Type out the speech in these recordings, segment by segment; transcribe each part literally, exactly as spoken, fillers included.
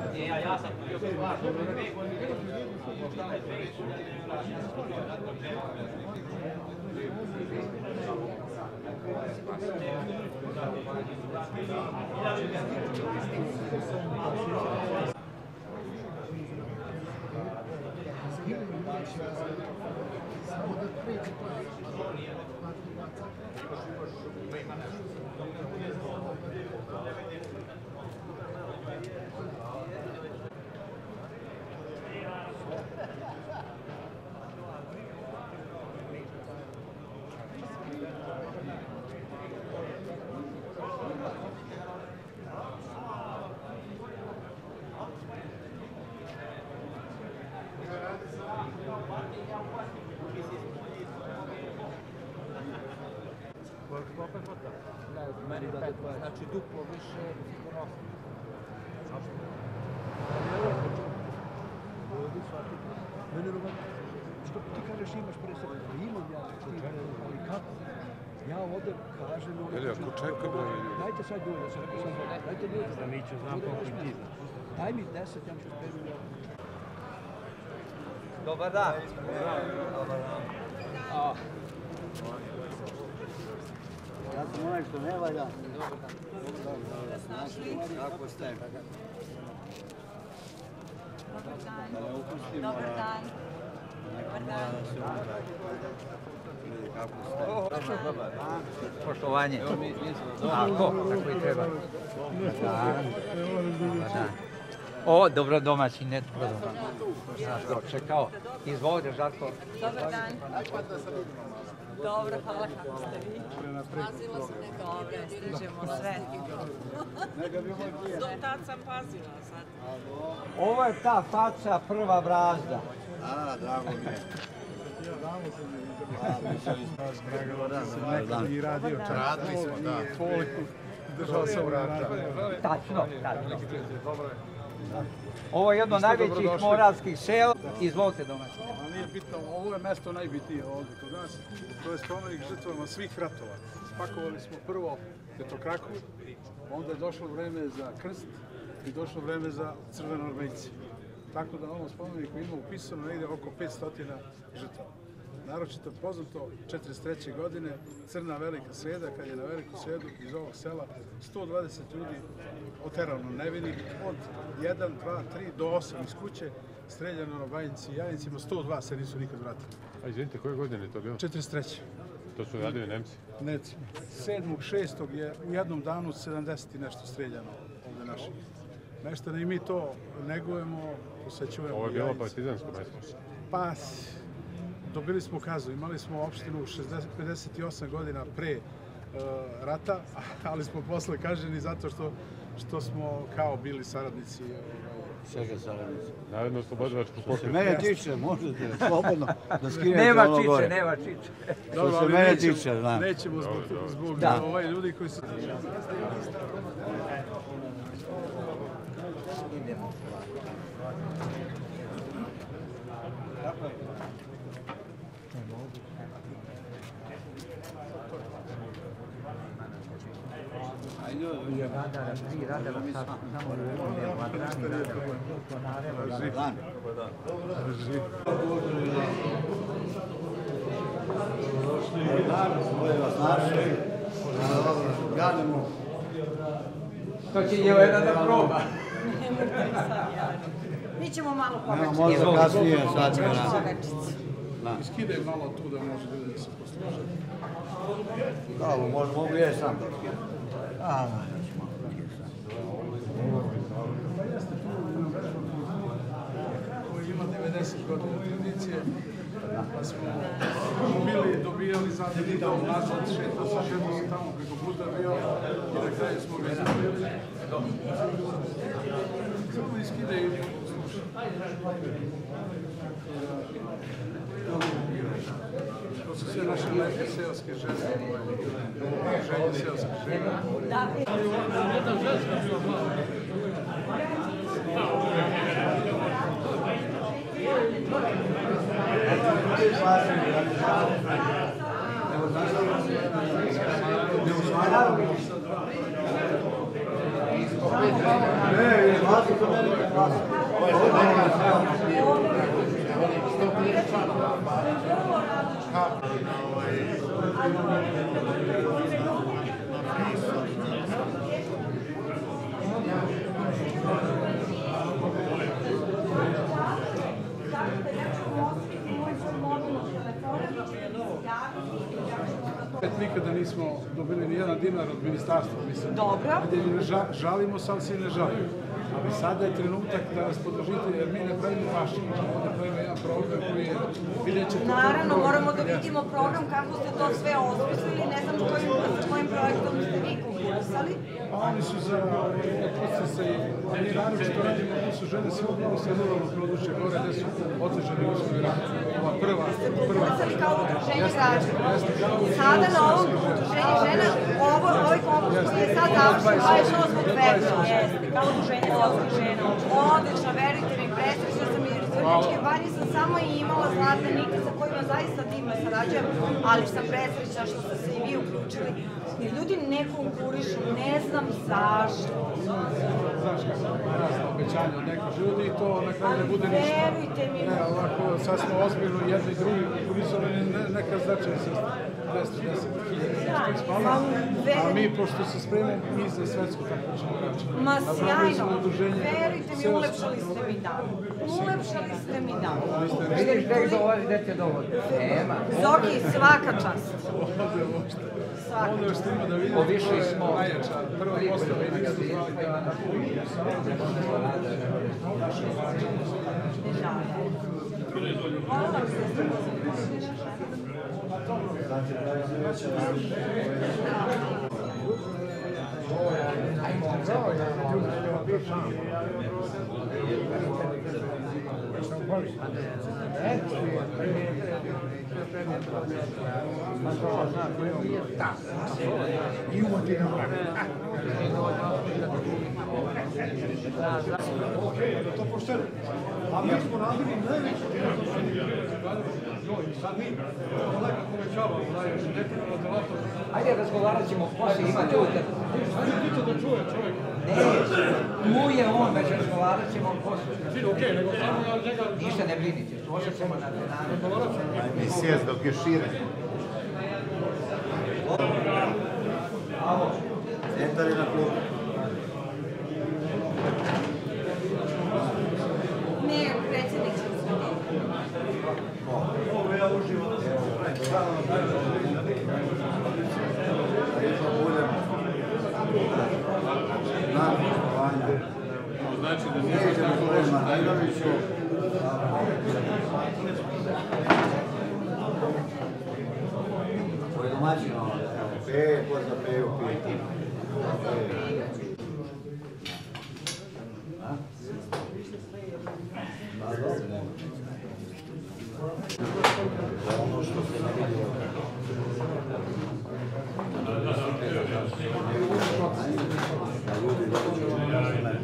Znači duplo više što ti kažeš imaš pre sebe, imam ja, ali kako? Ja ovdje kažem... Eli, ako čeka da je... Dajte sad ljudi, ja sam rekao sam dobro, dajte ljudi. Da mi ću znam koliko ti znaš. Daj mi deset, ja ću spet ljudi. Dobar dan. Dobar dan. Ja sam onaj što ne valja. Kako ste? Dobar dan. Dobar dan. Kako ste? Dobar dan. Poštovanje. Tako, tako i treba. Dobar dan. O, dobro domaći, ne prodoman. Žarko, čekao. Izvolite, Žarko. Dobar dan. Dobro, hvala, kako ste vi? Pazila sam neka dobro, stižemo sve. Do tad sam pazila sad. Ovo je ta faca prva brazda. A, drago mi je. I radio čas. Radili smo, da. Koliko držao sam vrata. Tačno, tačno. Ovo je jedno od najvećih moravskih sela. Izvolite domaći. A nije bitno, ovo je mesto najbitnije ovdje kod nas. To je spomenik žrtvama svih ratova. Spakovali smo prvo petokraku, onda je došlo vreme za krst i došlo vreme za crvenoarmejce. Tako da na ovom spomeniku ima upisano negdje oko petsto žrtava. Naročito poznato četrdeset treće godine, Crna velika sreda, kad je na veliku sredu iz ovog sela sto dvadeset ljudi oterano nevinih, od jedan, dva, tri do osam iz kuće, streljano na Bajnici i Jajincima, sto dva se nisu nikad vratili. A izvinite, koje godine je to bilo? četrdeset treće. To su radili Nemci? Nemci. sedmog šestog je u jednom danu sedamdeset i nešto streljano ovdje naših. Nešto i mi to negujemo, posvećujemo. Ovo je bilo partizansko mesto? Pa, dobili smo kaznu, imali smo opštinu pedeset osam godina pre uh, rata, ali smo posle kažnjeni zato što, što smo kao bili saradnici. Čega saradnici? Naravno, oslobodilačku pokret. Što se mene tiče, možete slobodno da skinete nema ono gore. Nema čiče, nema čiče. Što se mene tiče, znam. Nećemo zbog, zbog da. ovaj ljudi koji su... Idemo. Je radara, tri radara, samo je vadrani radara, to narevo radara. To će je jedan da proba. Mi ćemo malo pogačiti. Možda kasnije sad je na... Iskidaj malo tu da može ljudi da se posluže. Da, mogu je sam da skidam. A, koji ima devedeset godina tradicije, pa smo bili, dobijali zadnji dom nazad, šetao sam, šetao sam tamo preko puta bio i na kraju smo ga izgledali. Samo iskide i to su sve naše lepe seoske žene, želje seoske žene. Ne, Nikada nismo dobili ni jedan dinar od ministarstva, mislim. Dobro. Žalimo se, ali se i ne žalimo. Ali sada je trenutak da nas podržite, jer mi ne pravimo vaši. Da pravimo jedan program koji je, vidjet ćete... Naravno, moramo da vidimo program kako ste to sve osmislili, ne znam sa kojim projektom ste vi konkursali. Pa oni su za procese i mi naravno što radimo, to su žene sve upravo sa ruralnog područja gore, gde su otežani uslovi rada. Ova prva... Ste konkursali kao udruženje građana. Sada na ovom udruženju žena, ovaj konkurs koji je sad završen dvadeset osmog februara, kao udruženje selskih žena. Odlično, verujte mi, presrećna sam jer iz Vrnjačke Banje sam samo i imala zlatnike sa kojima zaista divno sarađujem, ali sam presrećna što ste se i vi uključili. Jer ljudi ne konkurišu, ne znam zašto. Znaš kako je obećanje od nekih ljudi i to na kraju ne bude ništa. Verujte mi. Ne, ovako, sad smo ozbiljno jedni i drugi konkurisali, neka značaja sa dvesta deset hiljada. A mi, pošto se spremamo i za svetsku takmičenje građana. Ma sjajno, verujte mi, ulepšali ste mi dan. Ulepšali ste mi dan. Vidiš da ih dolazi, da te dovoljno. Nema. Zoki, svaka čast. Ono još ima da vidimo, to je najjača, prva postava i nisu zvali da na To pošteno. A mi smo radili najveći sad mi polako povećavamo najveći nekako na telefon. Ajde, razgovarat ćemo poslije, ima čujte. Ajde ti da čuje čovjek. Ne, tu je on, već razgovarat ćemo poslije. Čini, okej, nego samo na njega... Ništa ne brinite, složit ćemo na trenanu. I sjest dok je šire. Centar je na klubu. Ne, predsjednik će uzeti. Ovo ja uživam. Znači da nije ćemo Koreša Tajnoviću. Koji domaćin ovo? Pe, ko za peju piti. Ono što se ne vidio. Ljudi dođu u mene.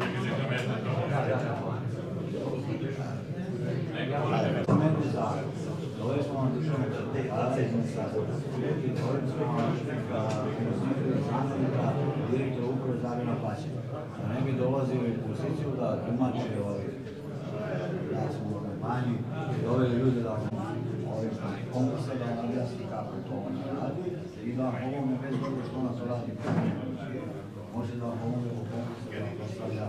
Doveli smo vam državnog zajednica, doveli smo vam zamjenika direktora uprave za agrarno plaćanje. Da ne bi dolazili u poziciju da tumače da smo u kampanji, doveli ljudi da ovim konkursa da vam objasni kako to ona radi i da vam pomogne bez toga što ona to radi. Može da vam pomogne u konkursu da vam postavlja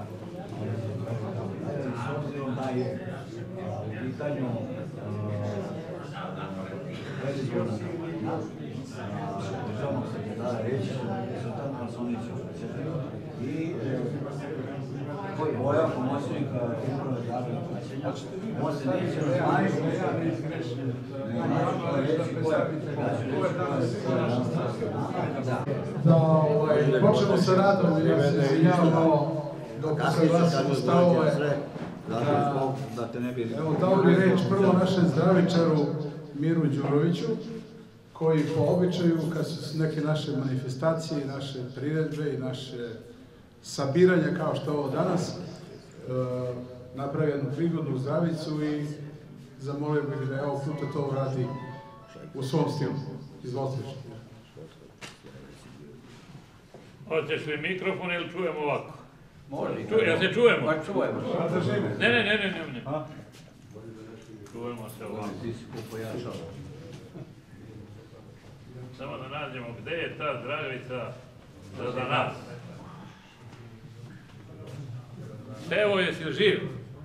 s obzirom da je u pitanju predizborna državnog sekretara reći rezultat Marsonića i boja pomoćnika uprave za agrarno plaćanja. On se neće razmanjiti. Da počnemo sa radom, ja se izvinjavamo dok se glasimo stavove. Evo dao bi reč prvo našem zdravičaru Miru Đuroviću, koji po običaju, kad su neke naše manifestacije, naše priredbe i naše sabiranja, kao što je ovo danas, napravi jednu prigodnu zdravicu i zamolio bih da ovog puta to uradi u svom stilu. Izvolite. Hoćeš li mikrofon ili čujem ovako? Može. Jel se čujemo? Pa čujemo. Ne, ne, ne, ne, ne. Čujemo se ovako. Ti si ko pojačao. Samo da nađemo gde je ta Zdravica za nas. Evo, jesi li živ?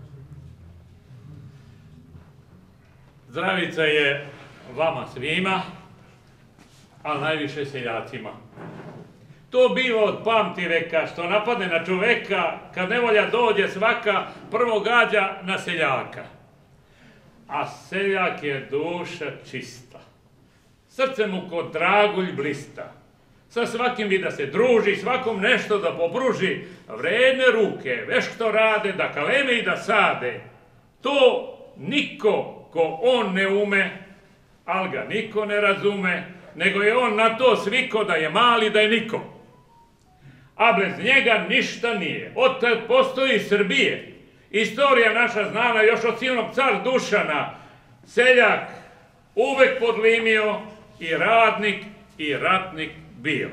Zdravica je vama svima, ali najviše seljacima. To biva od pamtiveka, što napadne na čoveka, kad nevolja dođe svaka, prvo gađa na seljaka. A seljak je duša čista. Srce mu ko dragulj blista. Sa svakim bi da se druži, svakom nešto da popruži, vredne ruke, vešto rade, da kaleme i da sade. To niko ko on ne ume, al ga niko ne razume, nego je on na to sviko da je mali, da je niko. A bez njega ništa nije. Od tad postoji Srbije. Istorija naša znana još od silnog car Dušana. Seljak uvek podlimio i radnik i ratnik bio.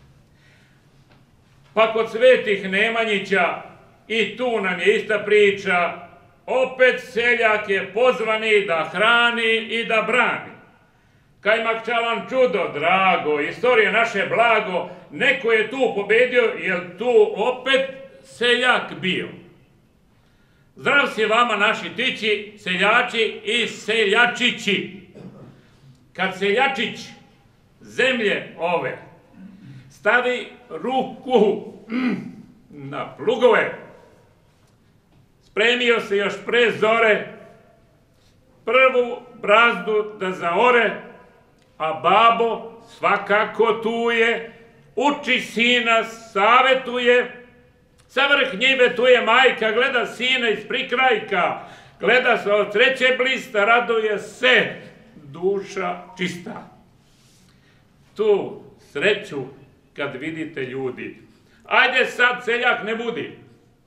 Pa kod svetih Nemanjića i tu nam je ista priča. Opet seljak je pozvani da hrani i da brani. Kajmak čalan čudo, drago, istorija naše blago, neko je tu pobedio, jer tu opet seljak bio. Zdrav si vama naši tići, seljači i seljačići. Kad seljačić zemlje ove stavi ruku na plugove, spremio se još pre zore prvu brazdu da zaore, a babo svakako tu je, uči sina, savetuje, sa vrh njive tu je majka, gleda sina iz prikrajka, gleda se od sreće blista, raduje se, duša čista. Tu sreću kad vidite ljudi, ajde sad seljak ne budi.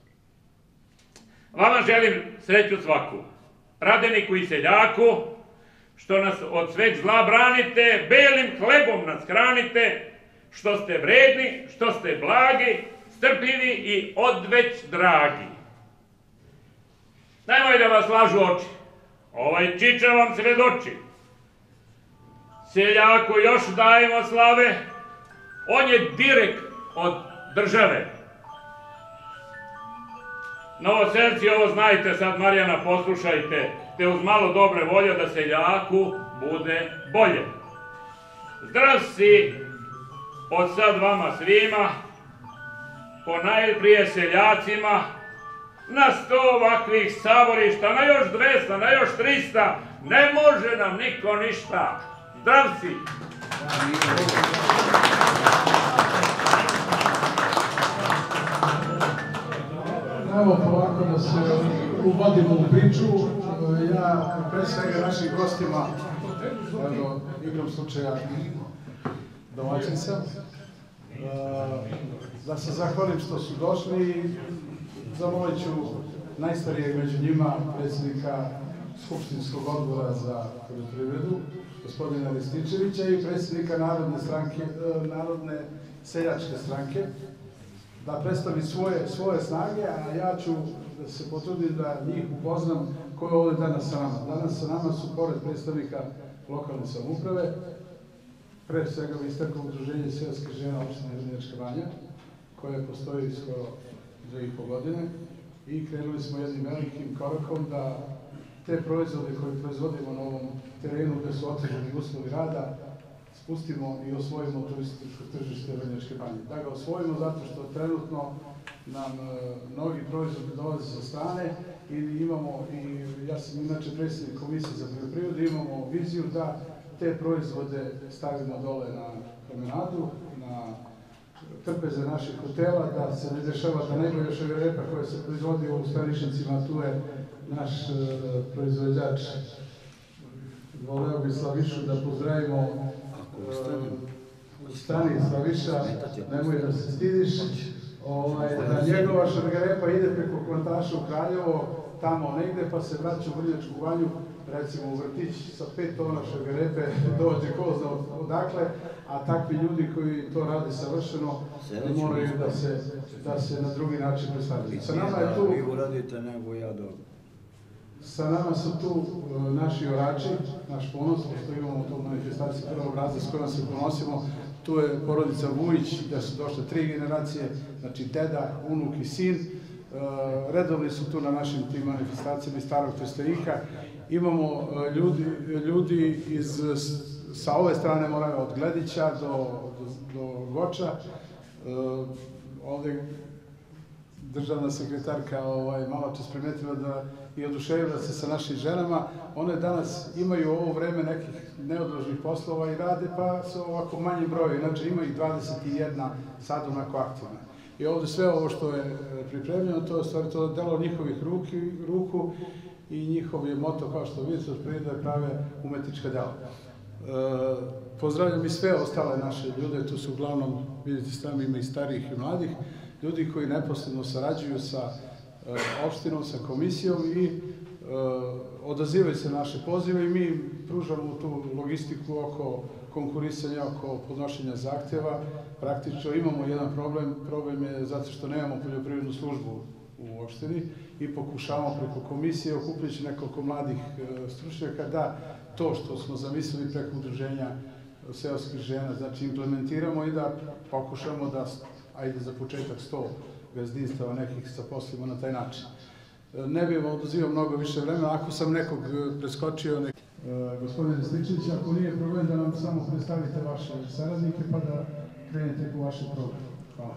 Vama želim sreću svaku, radeniku i seljaku, što nas od sveg zla branite, belim hlebom nas hranite, što ste vredni, što ste blagi, strpljivi i odveć dragi. Nemoj da vas lažu oči, ovaj čiča vam svedoči. Seljaku još dajemo slave, on je direkt od države. Novoselci, ovo znajte, sad Marijana poslušajte, te uz malo dobre volje da seljaku bude bolje. Zdrav si od sad vama svima, ponajprije seljacima, na sto ovakvih saborišta, na još dvesta, na još trista, ne može nam niko ništa. Zdrav si! Evo polako da se uvodimo u priču. Ja pre svega našim gostima, evo, igrom slučaja domaćin sam, da se zahvalim što su došli i zamolit ću najstarijeg među njima, predsjednika Skupštinskog odbora za poljoprivredu, gospodina Rističevića, i predsjednika Narodne stranke, Narodne seljačke stranke, da predstavi svoje, svoje snage, a ja ću da se potrudim da njih upoznam ko je ovdje danas sa nama. Danas sa nama su, pored predstavnika lokalne samouprave, pre svega istaklo Udruženje seoskih žena opštine Vrnjačka Banja, koje postoji skoro dve i po godine, i krenuli smo jednim velikim korakom da te proizvode koje proizvodimo na ovom terenu gde su otežani uslovi rada spustimo i osvojimo turističko tržište Vrnjačke Banje. Da ga osvojimo zato što trenutno nam mnogi proizvodi dolaze sa strane i imamo, i ja sam inače predsjednik Komisije za poljoprivredu, imamo viziju da te proizvode stavimo dole na promenadu, na trpeze naših hotela, da se ne dešava da nego još ove repa koja se proizvodi u Stanišnicima, tu je naš proizvođač. Voleo bi Slavišu da pozdravimo. Stani, Slaviša, nemoj da se stidiš, da njegova šargarepa ide preko Kvantaša u Kraljevo, tamo negde, pa se vraća u Vrnjačku Banju, recimo u vrtić sa pet tona šargarepe dođe ko zna odakle, a takvi ljudi koji to rade savršeno moraju da se, da se na drugi način predstavljaju. Sa nama je tu... Vi uradite nego ja dobro. Sa nama su tu naši orači, naš ponos, što imamo tu manifestaciju prvog razreda s kojom se ponosimo. Tu je porodica Vujić, gde su došle tri generacije, znači deda, unuk i sin. Redovni su tu na našim tim manifestacijama iz Starog Trstenika. Imamo ljudi, ljudi iz, sa ove strane Morave, od Gledića do, do, do Goča. Ovde državna sekretarka ovaj, malo čas primetila da i oduševila se sa našim ženama. One danas imaju ovo vreme nekih neodložnih poslova i rade, pa su ovako manji broj. Inače ima ih dvadeset jedna sad onako aktivna. I ovde sve ovo što je pripremljeno, to je stvari to delo njihovih ruki, ruku i njihov je moto, kao što vidite, od prirode prave umetnička dela. E, pozdravljam i sve ostale naše ljude, tu su uglavnom, vidite sami, ima i starijih i mladih, ljudi koji neposredno sarađuju sa e, opštinom, sa komisijom i e, odazivaju se naše pozive i mi pružamo tu logistiku oko konkurisanja, oko podnošenja zahtjeva. Praktično imamo jedan problem, problem je zato što nemamo poljoprivrednu službu u opštini i pokušavamo preko komisije okupljajući nekoliko mladih e, stručnjaka da to što smo zamislili preko udruženja seoskih žena, znači implementiramo i da pokušamo da, ajde za početak sto gazdinstava nekih zaposlimo na taj način. Ne bih vam oduzimao mnogo više vremena, ako sam nekog preskočio, nek... E, gospodine Desličević, ako nije problem da nam samo predstavite vaše saradnike pa da krenete po vašem programu. Hvala.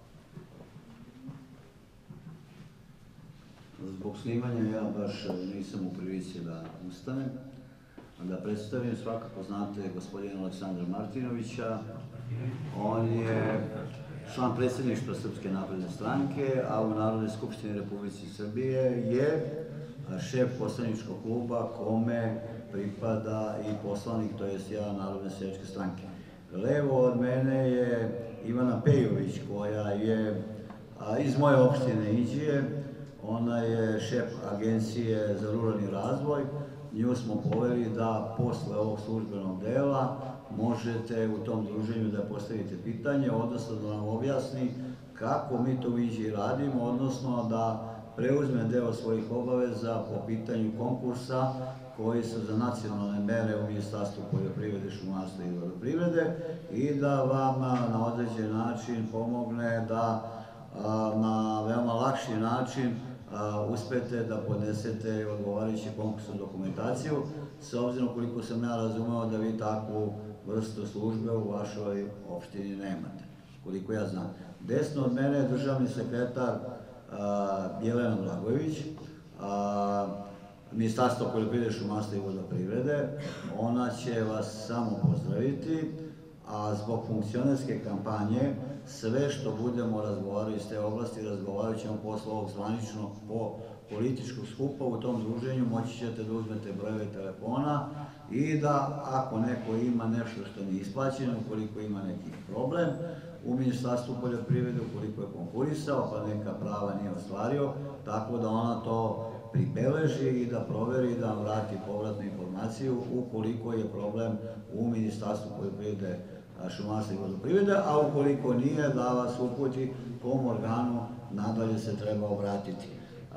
Zbog snimanja ja baš nisam u prilici da ustanem. Da predstavim, svakako znate gospodina Aleksandra Martinovića. On je član predsjedništva Srpske napredne stranke, a u Narodnoj skupštini Republike Srbije je šef poslaničkog kluba kome pripada i poslanik, to jest ja, Narodne seljačke stranke. Levo od mene je Ivana Pejović, koja je iz moje opštine Inđije. Ona je šef Agencije za ruralni razvoj. Nju smo poveli da posle ovog službenog dela možete u tom druženju da postavite pitanje, odnosno da nam objasni kako mi to u Inđiji radimo, odnosno da preuzme deo svojih obaveza po pitanju konkursa koji su za nacionalne mere u Ministarstvu poljoprivrede, šumarstva i vodoprivrede i da vam na određen način pomogne da na veoma lakši način uspete da podnesete odgovarajuću konkursnu dokumentaciju, s obzirom koliko sam ja razumeo da vi takvu vrstu službe u vašoj opštini nemate, koliko ja znam. Desno od mene je državni sekretar Jelena Blagojević, Ministarstvo poljoprivrede, šumarstva i vodoprivrede. Ona će vas samo pozdraviti, a zbog funkcionerske kampanje sve što budemo razgovarali iz te oblasti, razgovarat ćemo posle ovog zvaničnog po političkog skupa u tom druženju, moći ćete da uzmete brojeve telefona i da ako neko ima nešto što nije isplaćeno, ukoliko ima neki problem u Ministarstvu poljoprivrede, ukoliko je konkurisao pa neka prava nije ostvario, tako da ona to pribeleži i da proveri i da vam vrati povratnu informaciju ukoliko je problem u Ministarstvu poljoprivrede, šumarstva i vodoprivrede, a ukoliko nije, da vas uputi kom organu nadalje se treba obratiti.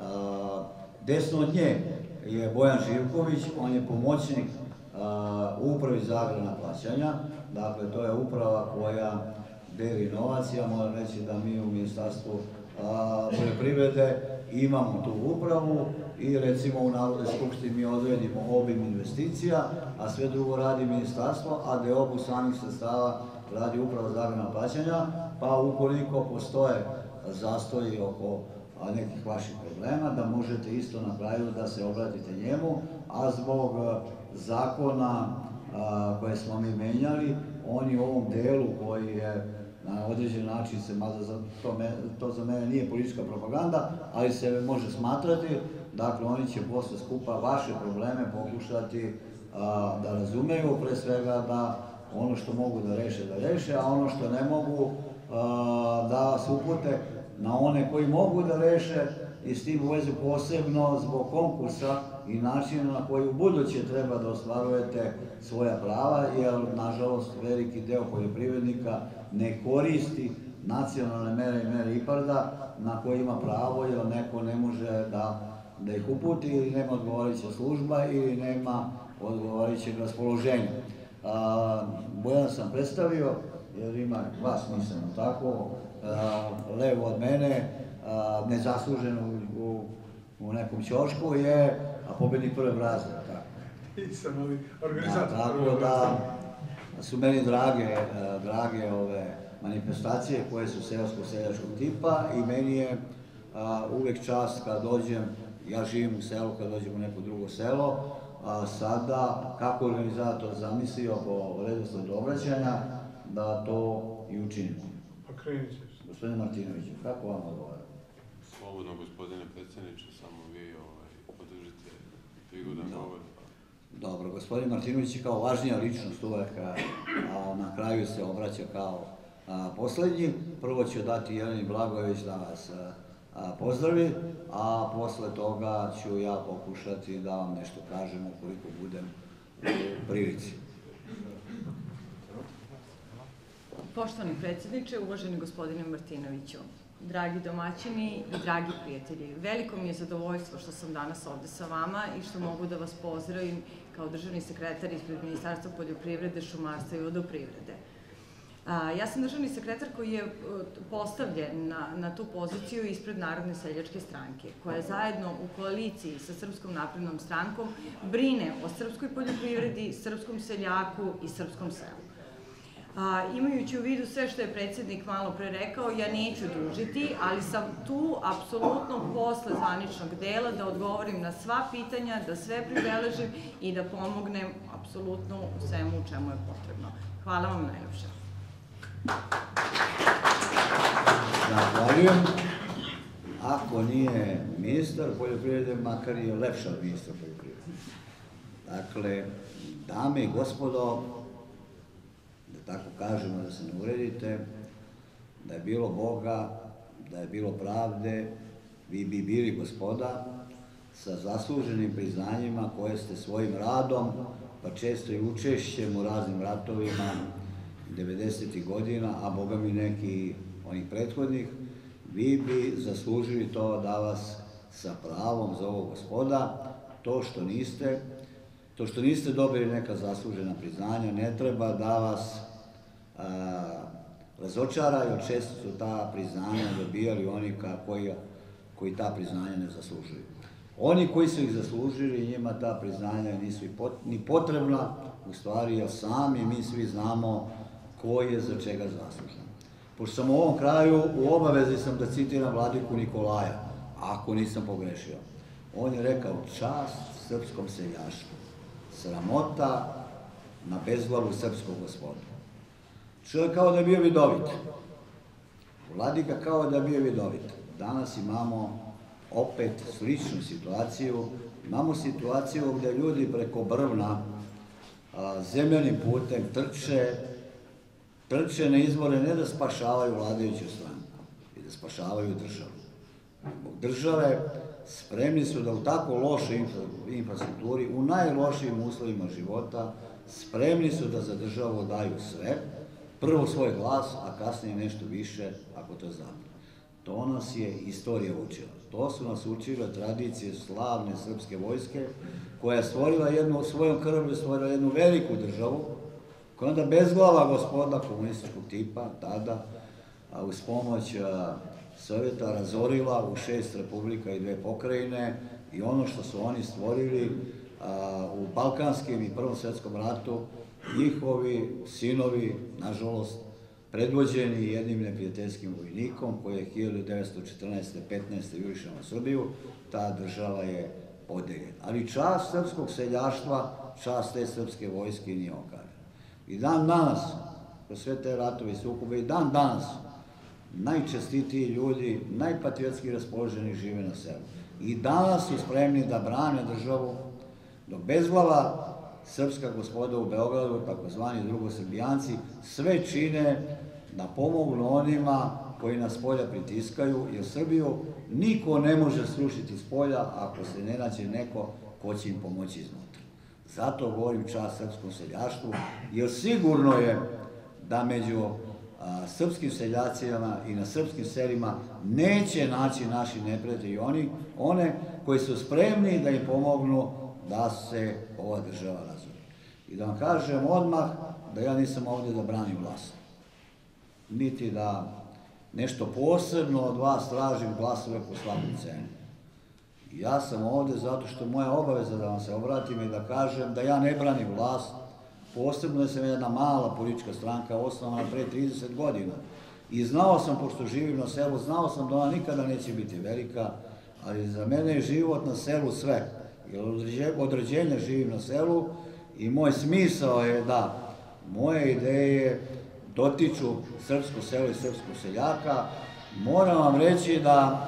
Desno od nje je Bojan Živković, on je pomoćnik u upravi za agrarna plaćanja, dakle to je uprava koja deli novac. Ja moram reći da mi u Ministarstvu poljoprivrede imamo tu upravu i recimo u Narodnoj skupštini mi odredimo obim investicija, a sve drugo radi ministarstvo, a deobu samih sredstava radi uprava za agrarna plaćanja, pa ukoliko postoje zastoji oko nekih vaših problema, da možete isto na kraju da se obratite njemu, a zbog zakona koje smo mi menjali, oni u ovom delu koji je na određen način se, mada to za mene nije politička propaganda, ali se može smatrati, dakle oni će posle skupa vaše probleme pokušati da razumeju, pre svega da ono što mogu da reše, da reše, a ono što ne mogu da se upute na one koji mogu da reše i s tim u vezi posebno zbog konkursa i načina na koji u buduće treba da ostvarujete svoja prava, jer nažalost veliki deo poljoprivrednika ne koristi nacionalne mere i mere IPARD-a na koje ima pravo, jer neko ne može da, da ih uputi ili nema odgovarajuća služba ili nema odgovarajućeg raspoloženja. A, Bojana sam predstavio, jer ima vas, nisam tako, a, levo od mene, a, nezasluženo u, u, u nekom ćošku je a pobednik prve brazde. I sam ovi organizator. Tako da su meni drage, drage ove manifestacije koje su seosko-seljačkog tipa i meni je a, uvek čast kad dođem, ja živim u selu, kad dođem u neko drugo selo, a sada kako organizator zamislio po redosledu obraćanja da to i učinimo. Pa krenit ćeš. Gospodine Martinoviću, kako vam odgovara? Slobodno, gospodine predsjedniče, samo vi ovaj, podržite prigodan govor. Dobro, gospodin Martinović je kao važnija ličnost uvek, a na kraju se obraća kao a, poslednji. Prvo ću dati Jeleni Blagojević da vas a, pozdravi, a posle toga ću ja pokušati da vam nešto kažem ukoliko budem u prilici. Poštovani predsjedniče, uvaženi gospodine Martinoviću, dragi domaćini i dragi prijatelji, veliko mi je zadovoljstvo što sam danas ovde sa vama i što mogu da vas pozdravim kao državni sekretar ispred Ministarstva poljoprivrede, šumarstva i vodoprivrede. Ja sam državni sekretar koji je postavljen na, na tu poziciju ispred Narodne seljačke stranke, koja zajedno u koaliciji sa Srpskom naprednom strankom brine o srpskoj poljoprivredi, srpskom seljaku i srpskom selu. A, imajući u vidu sve što je predsjednik malo pre rekao, ja neću dužiti, ali sam tu apsolutno posle zvaničnog dela da odgovorim na sva pitanja, da sve pribeležim i da pomognem apsolutno u svemu u čemu je potrebno. Hvala vam najljepše. Zahvaljujem. Ako nije ministar poljoprivrede, makar je lepša od ministra poljoprivrede. Dakle, dame i gospodo, da tako kažemo, da se ne uredite, da je bilo Boga, da je bilo pravde, vi bi bili gospoda sa zasluženim priznanjima koje ste svojim radom, pa često i učešćem u raznim ratovima devedesetih godina, a boga mi neki onih prethodnih, vi bi zaslužili to da vas sa pravom zovu gospoda. To što niste, to što niste dobili neka zaslužena priznanja, ne treba da vas a, razočaraju, često su ta priznanja dobijali oni koji, koji ta priznanja ne zaslužuju. Oni koji su ih zaslužili, njima ta priznanja nisu ni potrebna, u stvari, jer sami mi svi znamo ko je za čega zaslužan. Pošto sam u ovom kraju, u obavezi sam da citiram vladiku Nikolaja, ako nisam pogrešio. On je rekao: čast srpskom seljaštvu, sramota na bezglavu srpskog gospodu. Čovjek kao da je bio vidovit. Vladika kao da je bio vidovit. Danas imamo opet sličnu situaciju. Imamo situaciju gde ljudi preko brvna zemljanim putem trče, trče na izbore ne da spašavaju vladajuću stranku, i da spašavaju državu. Zbog države spremni su da u tako lošoj infrastrukturi, u najlošijim uslovima života, spremni su da za državu daju sve, prvo svoj glas, a kasnije nešto više ako to zapne. To nas je istorija učila. To su nas učile tradicije slavne srpske vojske, koja je stvorila jednu, svojom krvlju stvorila jednu veliku državu, koja onda bezglava gospoda komunističkog tipa, tada, a uz pomoć a, Sovjeta razorila u šest republika i dve pokrajine, i ono što su oni stvorili a, u Balkanskim i Prvom svjetskom ratu, njihovi sinovi, nažalost, predvođeni jednim neprijateljskim vojnikom koji je hiljadu devetsto četrnaeste petnaeste jurišao na Srbiju, ta država je podeljena. Ali čast srpskog seljaštva, čast te srpske vojske nije okažena. I dan danas, kroz sve te ratove i sukobe, i dan danas, najčestitiji ljudi, najpatriotski raspoloženi žive na selu. I danas su spremni da brane državu, dok bezglava srpska gospoda u Beogradu, takozvani drugosrbijanci, sve čine da pomognu onima koji nas s polja pritiskaju, jer Srbiju niko ne može srušiti s polja ako se ne nađe neko ko će im pomoći iznutra. Zato govorim čast srpskom seljaštvu, jer sigurno je da među srpskim seljacima i na srpskim selima neće naći naši neprijatelji oni, one koji su spremni da im pomognu da se ova država razvije. I da vam kažem odmah da ja nisam ovde da branim vlast, niti da nešto posebno od vas tražim glasove po svaku cenu. Ja sam ovde zato što je moja obaveza da vam se obratim i da kažem da ja ne branim vlast, posebno da sam jedna mala politička stranka osnovana pre trideset godina i znao sam, pošto živim na selu, znao sam da ona nikada neće biti velika, ali za mene je život na selu sve, jer od rođenja živim na selu i moj smisao je da moje ideje dotiču srpsko selo i srpskog seljaka. Moram vam reći da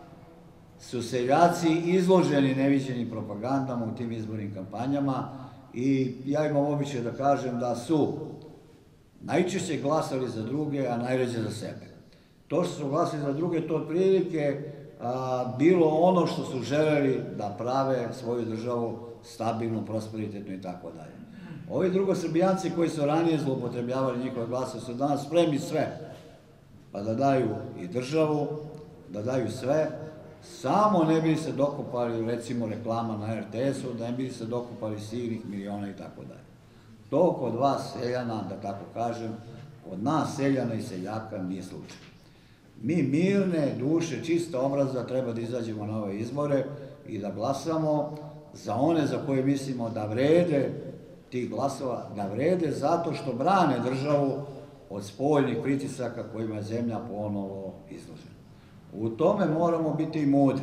su seljaci izloženi neviđenim propagandama u tim izbornim kampanjama i ja imam običaj da kažem da su najčešće glasali za druge, a najređe za sebe. To što su glasali za druge, to otprilike bilo ono što su želeli da prave svoju državu stabilnu, prosperitetnu i tako dalje. Ovi drugosrbijanci koji su ranije zloupotrebljavali njihove glasove su danas spremni sve, pa da daju i državu, da daju sve, samo ne bi se dokopali, recimo, reklama na er te esu, da ne bi se dokopali silnih miliona i tako dalje. To kod vas seljana, da tako kažem, kod nas seljana i seljaka nije slučaj. Mi mirne duše, čista obraza treba da izađemo na ove izbore i da glasamo za one za koje mislimo da vrede tih glasova, da vrede zato što brane državu od spoljnih pritisaka kojima je zemlja ponovo izložena. U tome moramo biti i mudri.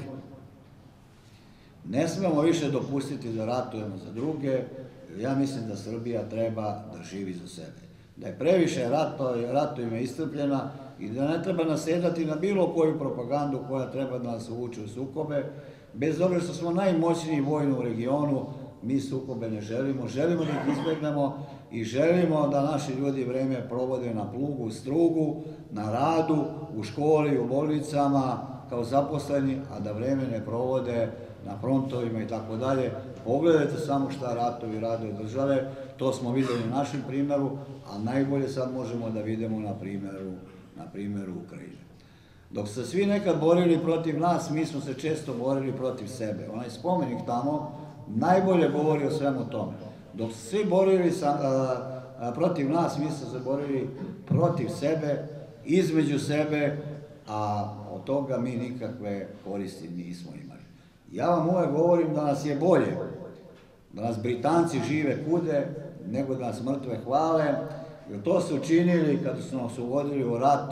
Ne smemo više dopustiti da ratujemo za druge, jer ja mislim da Srbija treba da živi za sebe. Da je previše ratovima iscrpljena i da ne treba nasedati na bilo koju propagandu koja treba da nas uvuče u sukobe. Bez obzira što smo najmoćniji vojno u regionu, mi sukobe ne želimo, želimo da ih izbegnemo i želimo da naši ljudi vreme provode na plugu, strugu, na radu, u školi, u bolnicama, kao zaposleni, a da vreme ne provode na frontovima i tako dalje. Pogledajte samo šta ratovi rade od države, to smo videli na našem primjeru, a najbolje sad možemo da vidimo na primjeru, na primjeru Ukrajine. Dok se svi nekad borili protiv nas, mi smo se često borili protiv sebe. Onaj spomenik tamo najbolje govori o svemu tome. Dok se svi borili protiv nas, mi smo se borili protiv sebe, između sebe, a od toga mi nikakve koristi nismo imali. Ja vam uvek govorim da nas je bolje, da nas Britanci žive kude, nego da nas mrtve hvale, jer to su činili kada su nas uvodili u rat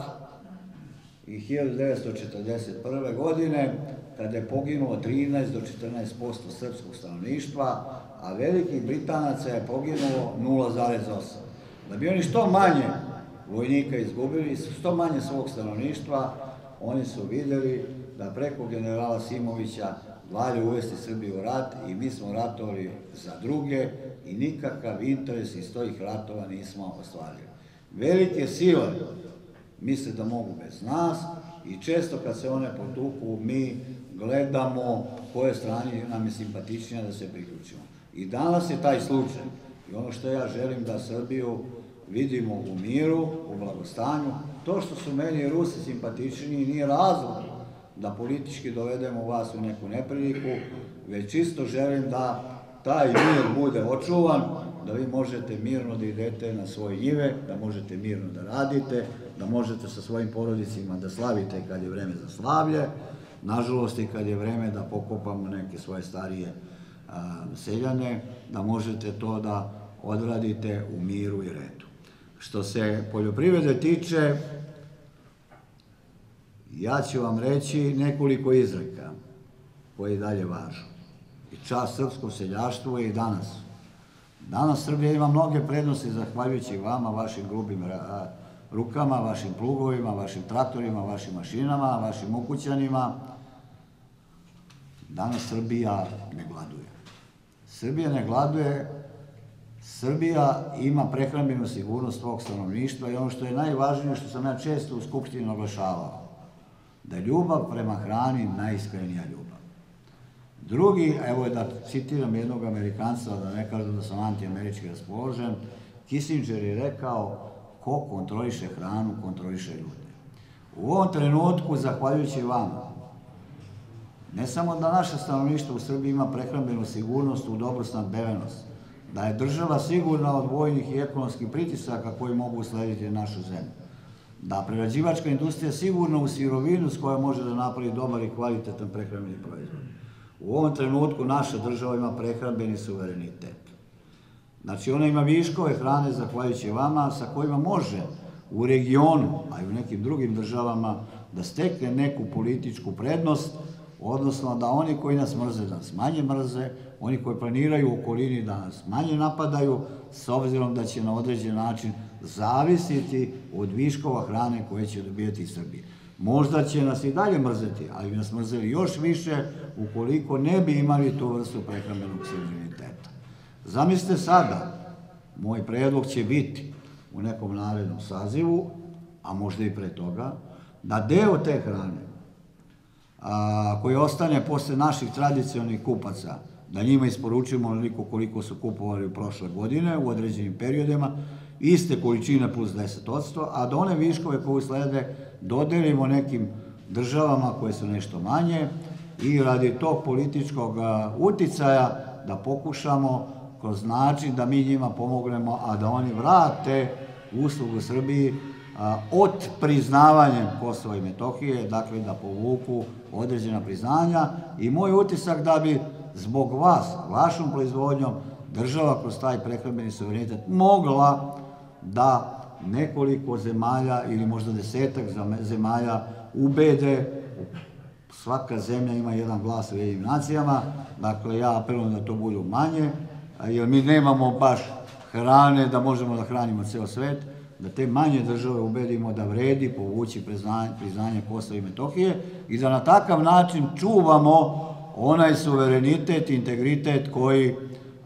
i hiljadu devetsto četrdeset prve. godine, kada je poginulo trinaest do četrnaest posto srpskog stanovništva, a velikih Britanaca je poginulo nula zarez osam. Da bi oni što manje vojnika izgubili i što manje svog stanovništva, oni su videli da preko generala Simovića valja uvesti Srbiju u rat i mi smo ratovali za druge i nikakav interes iz tih ratova nismo ostvarili. Velike sile misle da mogu bez nas i često kad se one potuku mi gledamo koje strane nam je simpatičnija da se priključimo. I danas je taj slučaj. I ono što ja želim da Srbiju vidimo u miru, u blagostanju, to što su meni Rusi simpatičniji nije razlog da politički dovedemo vas u neku nepriliku, već čisto želim da taj mir bude očuvan, da vi možete mirno da idete na svoje njive, da možete mirno da radite, da možete sa svojim porodicima da slavite kad je vreme za slavlje, nažalost i kad je vreme da pokopamo neke svoje starije seljane, da možete to da odradite u miru i redu. Što se poljoprivrede tiče, ja ću vam reći nekoliko izreka koje i dalje važu. I čast srpskom seljaštvu je i danas. Danas Srbija ima mnoge prednosti zahvaljujući vama, vašim grubim rukama, vašim plugovima, vašim traktorima, vašim mašinama, vašim ukućanima. Danas Srbija ne gladuje. Srbija ne gladuje Srbija ima prehrambenu sigurnost svog stanovništva i ono što je najvažnije, što sam ja često u Skupštini naglašavao, da je ljubav prema hrani najiskrenija ljubav. Drugi, evo da citiram jednog Amerikanca, da ne kažem da sam antiamerički raspoložen, Kissinger je rekao: ko kontroliše hranu, kontroliše ljude. U ovom trenutku, zahvaljujući vama, ne samo da naše stanovništvo u Srbiji ima prehrambenu sigurnost u dobru snabdevenost, da je država sigurna od vojnih i ekonomskih pritisaka koji mogu uslediti našu zemlju, da prerađivačka industrija sigurna u sirovinu s kojom može da napravi dobar i kvalitetan prehrambeni proizvod. U ovom trenutku naša država ima prehrambeni suverenitet. Znači, ona ima viškove hrane, zahvaljujući vama, sa kojima može u regionu, a i u nekim drugim državama, da stekne neku političku prednost, odnosno da oni koji nas mrze, da nas manje mrze, oni koji planiraju u okolini da nas manje napadaju, s obzirom da će na određen način zavisiti od viškova hrane koje će dobijati iz Srbije. Možda će nas i dalje mrzeti, ali bi nas mrzeli još više ukoliko ne bi imali tu vrstu prehrambenog suvereniteta. Zamislite sada, moj predlog će biti u nekom narednom sazivu, a možda i pre toga, da deo te hrane koji ostane posle naših tradicionalnih kupaca, da njima isporučujemo onoliko koliko su kupovali u prošle godine, u određenim periodima, iste količine plus deset posto, a da one viškove koje uslede dodelimo nekim državama koje su nešto manje i radi tog političkog uticaja da pokušamo kroz način da mi njima pomognemo, a da oni vrate uslugu Srbiji od priznavanjem Kosova i Metohije, dakle da povuku određena priznanja. I moj utisak da bi zbog vas, vašom proizvodnjom, država kroz taj prehrambeni suverenitet mogla da nekoliko zemalja ili možda desetak zemalja ubede, svaka zemlja ima jedan glas u Ujedinjenim nacijama, dakle ja apelujem da to budu manje, jer mi nemamo baš hrane da možemo da hranimo ceo svet, da te manje države ubedimo da vredi povući priznanje Kosova i Metohije i da na takav način čuvamo onaj suverenitet, integritet koji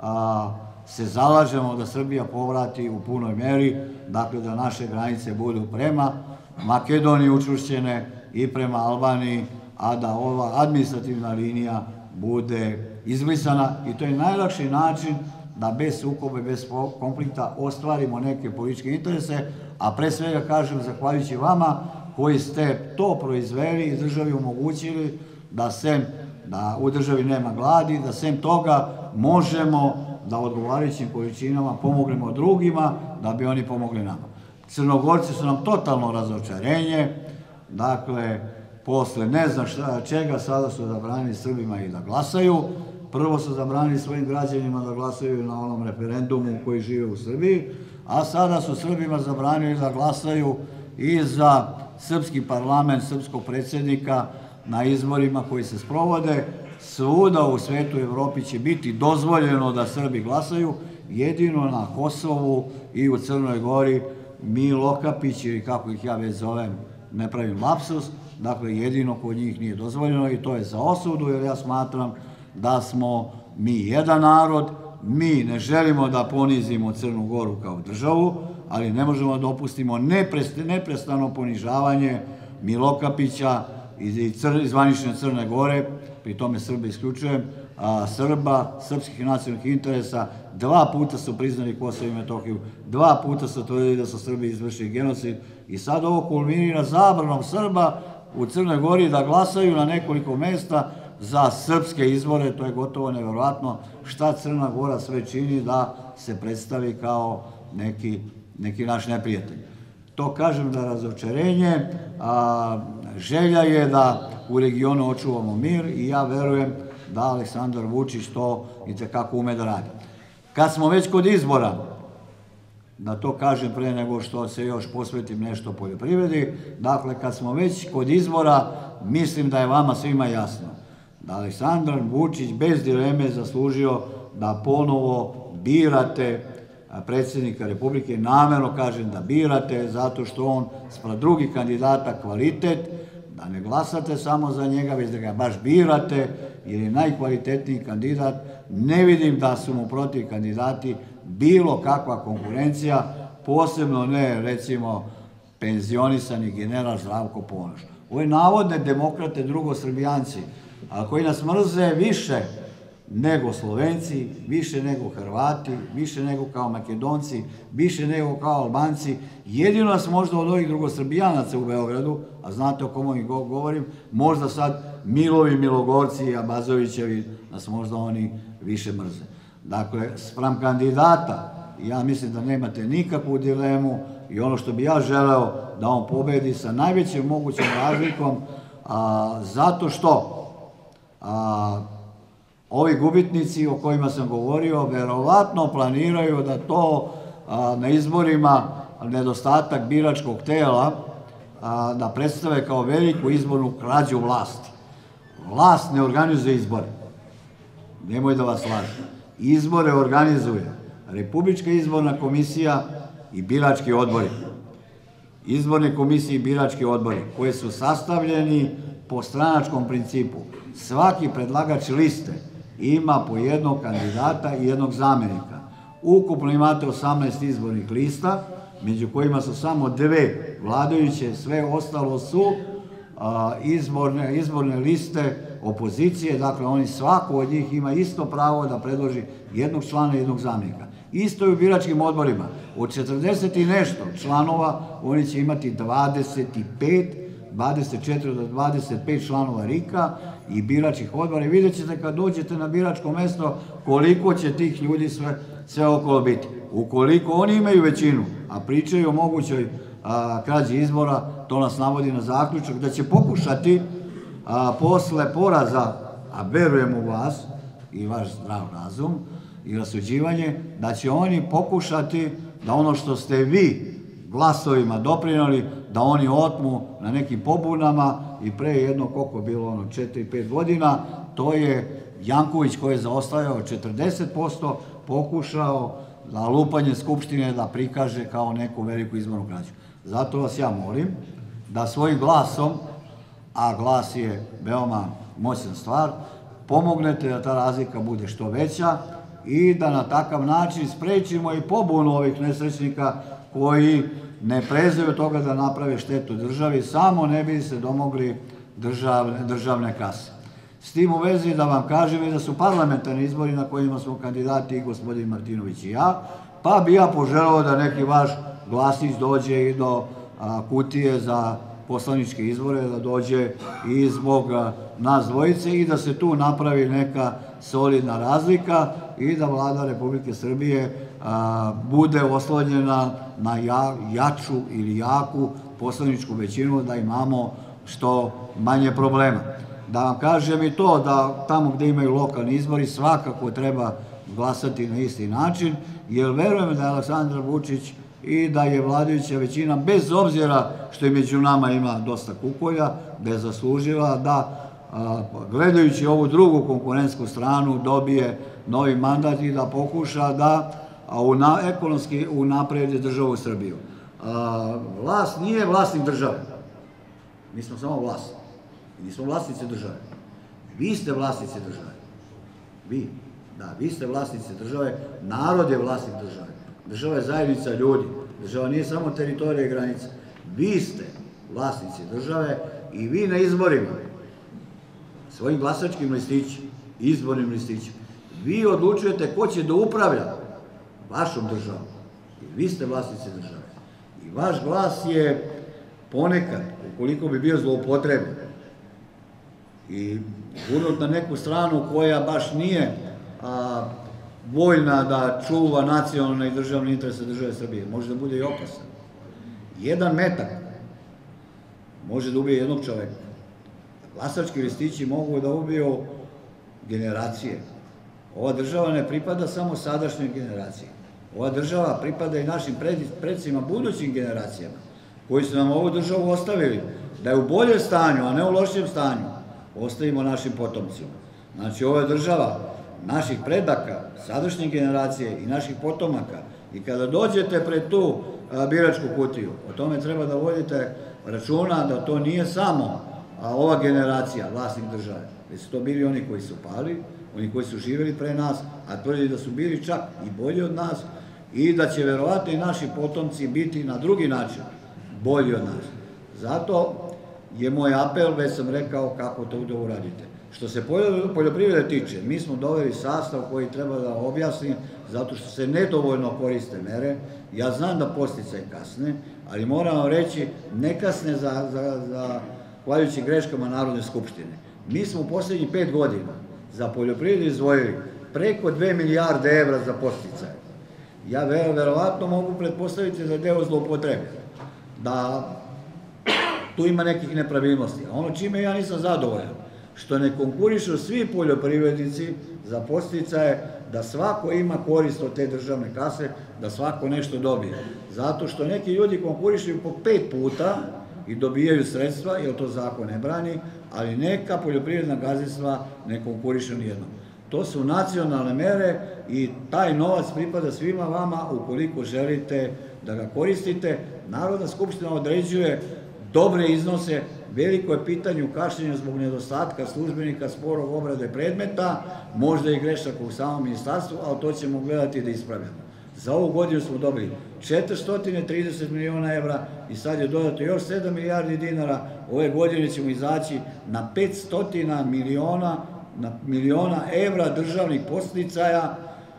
se zalažemo da Srbija povrati u punoj meri, dakle da naše granice budu prema Makedoniji učvršćene i prema Albaniji, a da ova administrativna linija bude izbrisana i to je najlakši način da bez sukoba i bez konflikta ostvarimo neke političke interese, a pre svega kažem zahvaljujući vama koji ste to proizveli i državi omogućili da sem da u državi nema gladi, da sem toga možemo da odgovarajućim količinama pomognemo drugima da bi oni pomogli nama. Crnogorci su nam totalno razočarenje, dakle, posle ne znam čega, sada su zabranili Srbima i da glasaju. Prvo su zabranili svojim građanima da glasaju na onom referendumu koji žive u Srbiji, a sada su Srbima zabranili da glasaju i za srpski parlament, srpskog predsjednika na izborima koji se sprovode. Svuda u svetu i Evropi će biti dozvoljeno da Srbi glasaju, jedino na Kosovu i u Crnoj Gori Milo Kapić, ili kako ih ja već zovem, ne pravim lapsus, dakle jedino kod njih nije dozvoljeno i to je za osudu, jer ja smatram da smo mi jedan narod, mi ne želimo da ponizimo Crnu Goru kao državu, ali ne možemo da dopustimo neprestano ponižavanje Milokapića iz zvanične Crne Gore, pri tome Srbe isključujem, Srba, srpskih nacionalnih interesa. Dva puta su priznali Kosovo i Metohiju, dva puta su tvrdili da su Srbi izvršili genocid i sad ovo kulminira zabranom Srba u Crnoj Gori da glasaju na nekoliko mesta za srpske izbore. To je gotovo neverovatno šta Crna Gora sve čini da se predstavi kao neki naš neprijatelj. To kažem da razočarenje, želja je da u regionu očuvamo mir i ja verujem da Aleksandar Vučić to itekako ume da radi. Kad smo već kod izbora, da to kažem pre nego što se još posvetim nešto poljoprivredi, dakle kad smo već kod izbora, mislim da je vama svima jasno da Aleksandar Vučić bez dileme zaslužio da ponovo birate predsjednika Republike. Namerno kažem da birate, zato što on spred drugih kandidata kvalitet, da ne glasate samo za njega, već da ga baš birate, jer je najkvalitetniji kandidat. Ne vidim da su mu protiv kandidati bilo kakva konkurencija, posebno ne, recimo, penzionisani general Zdravko Ponoš. Ove navodne demokrate, drugosrbijanci, koji nas mrze više nego Slovenci, više nego Hrvati, više nego kao Makedonci, više nego kao Albanci. Jedino nas možda od ovih drugosrbijanaca u Beogradu, a znate o komu govorim, možda sad Milovi, Milogorci i Abazovićevi nas možda oni više mrze. Dakle, sprem kandidata, ja mislim da nemate nikakvu dilemu i ono što bi ja želeo da on pobedi sa najvećim mogućim razlikom, zato što ovi gubitnici o kojima sam govorio verovatno planiraju da to na izborima nedostatak biračkog tela da predstave kao veliku izbornu krađu vlasti. Vlast ne organizuje izbore. Nemoj da vas lažem. Izbore organizuje Republička izborna komisija i birački odbori. Izborne komisije i birački odbori koji su sastavljeni po stranačkom principu. Svaki predlagač liste ima po jednog kandidata i jednog zamenika. Ukupno imate osamnaest izbornih lista, među kojima su samo dve vladajuće, sve ostalo su izborne liste opozicije, dakle oni svako od njih ima isto pravo da predloži jednog člana i jednog zamenika. Isto je u biračkim odborima. Od četrdeset i nešto članova oni će imati dvadeset pet, dvadeset četiri do dvadeset pet članova R I K-a i biračkih odbora i vidjet ćete kad dođete na biračko mesto koliko će tih ljudi sve okolo biti. Ukoliko oni imaju većinu, a pričaju o mogućoj krađi izbora, to nas navodi na zaključak da će pokušati posle poraza, a verujem u vas i vaš zdrav razum i rasuđivanje, da će oni pokušati da ono što ste vi glasovima doprinali, da oni otmu na nekim pobunama i pre jedno koliko bilo ono četiri pet godina, to je Janković koji je zaostajao četrdeset posto pokušao da lupanje Skupštine da prikaže kao neku veliku izbornu krađu. Zato vas ja molim da svojim glasom, a glas je veoma moćna stvar, pomognete da ta razlika bude što veća i da na takav način sprečimo i pobunu ovih nesrećnika koji ne prezaju toga da naprave štetu državi, samo ne bi se domogli državne kase. S tim u vezi da vam kažem i da su parlamentarni izbori na kojima smo kandidati i gospodin Martinović i ja, pa bi ja poželeo da neki vaš glasić dođe i do kutije za poslaničke izbore, da dođe i zbog nas dvojice i da se tu napravi neka solidna razlika i da vlada Republike Srbije bude oslonjena na jaču ili jaku poslaničku većinu, da imamo što manje problema. Da vam kažem i to da tamo gde imaju lokalni izbori svakako treba glasati na isti način, jer verujem da je Aleksandar Vučić i da je vladajuća većina, bez obzira što i među nama ima dosta kukolja, da je zaslužila da, gledajući ovu drugu konkurentsku stranu, dobije novi mandat i da pokuša da ekonomski unapredi državu Srbiju. Vlast nije vlasnik države. Mi smo samo vlast. Mi smo vlasnici države. Vi ste vlasnici države. Vi. Da, vi ste vlasnici države. Narod je vlasnik države. Država je zajednica ljudi. Država nije samo teritorija i granica. Vi ste vlasnici države i vi na izborima svojim glasačkim listićima, izbornim listićima, vi odlučujete ko će da upravlja vašom državom. Vi ste vlasnici države. I vaš glas je ponekad, ukoliko bi bio zloupotrebljen i gurnut na neku stranu koja baš nije voljna da čuva nacionalne i državne interese države Srbije, može da bude i opasan. Jedan metak može da ubije jednog čoveka. Glasački listići mogu da ubiju generacije. Ova država ne pripada samo sadašnjoj generaciji. Ova država pripada i našim predsima, budućim generacijama, koji su nam ovu državu ostavili, da je u boljem stanju, a ne u lošijem stanju, ostavimo našim potomcima. Znači, ova država naših predaka, sadašnje generacije i naših potomaka, i kada dođete pred tu biračku kutiju, o tome treba da vodite računa da to nije samo ova generacija, vlasnik države, već su to bili oni koji su pali, oni koji su živjeli pre nas, a tvrdi da su bili čak i bolji od nas i da će verovatno i naši potomci biti na drugi način bolji od nas. Zato je moj apel, već sam rekao kako to da uradite. Što se poljoprivrede tiče, mi smo doveli sastav koji treba da objasnim, zato što se nedovoljno koriste mere. Ja znam da podsticaji kasne, ali moram vam reći, ne kasne za hvaljujući greškama Narodne skupštine. Mi smo u poslednjih pet godina za poljoprivredu izdvojili preko dve milijarde evra za podsticaje. Ja verovatno mogu pretpostaviti da deo zloupotrebe, da tu ima nekih nepravilnosti. A ono čime ja nisam zadovoljan, što ne konkurišu svi poljoprivrednici za podsticaje, da svako ima korist od te državne kase, da svako nešto dobije. Zato što neki ljudi konkurišu po pet puta i dobijaju sredstva, jer to zakon ne brani, ali neka poljoprivredna gazdinstva ne konkurišu nijednom. To su nacionalne mere i taj novac pripada svima vama ukoliko želite da ga koristite. Narodna skupština određuje dobre iznose, veliko je pitanje u kašnjenju zbog nedostatka službenika, sporog obrade predmeta, možda i grešaka u samom ministarstvu, ali to ćemo gledati da ispravljamo. Za ovu godinu smo dobili četiristo trideset miliona evra i sad je dodato još sedam milijardi dinara. Ove godine ćemo izaći na petsto miliona evra državnih podsticaja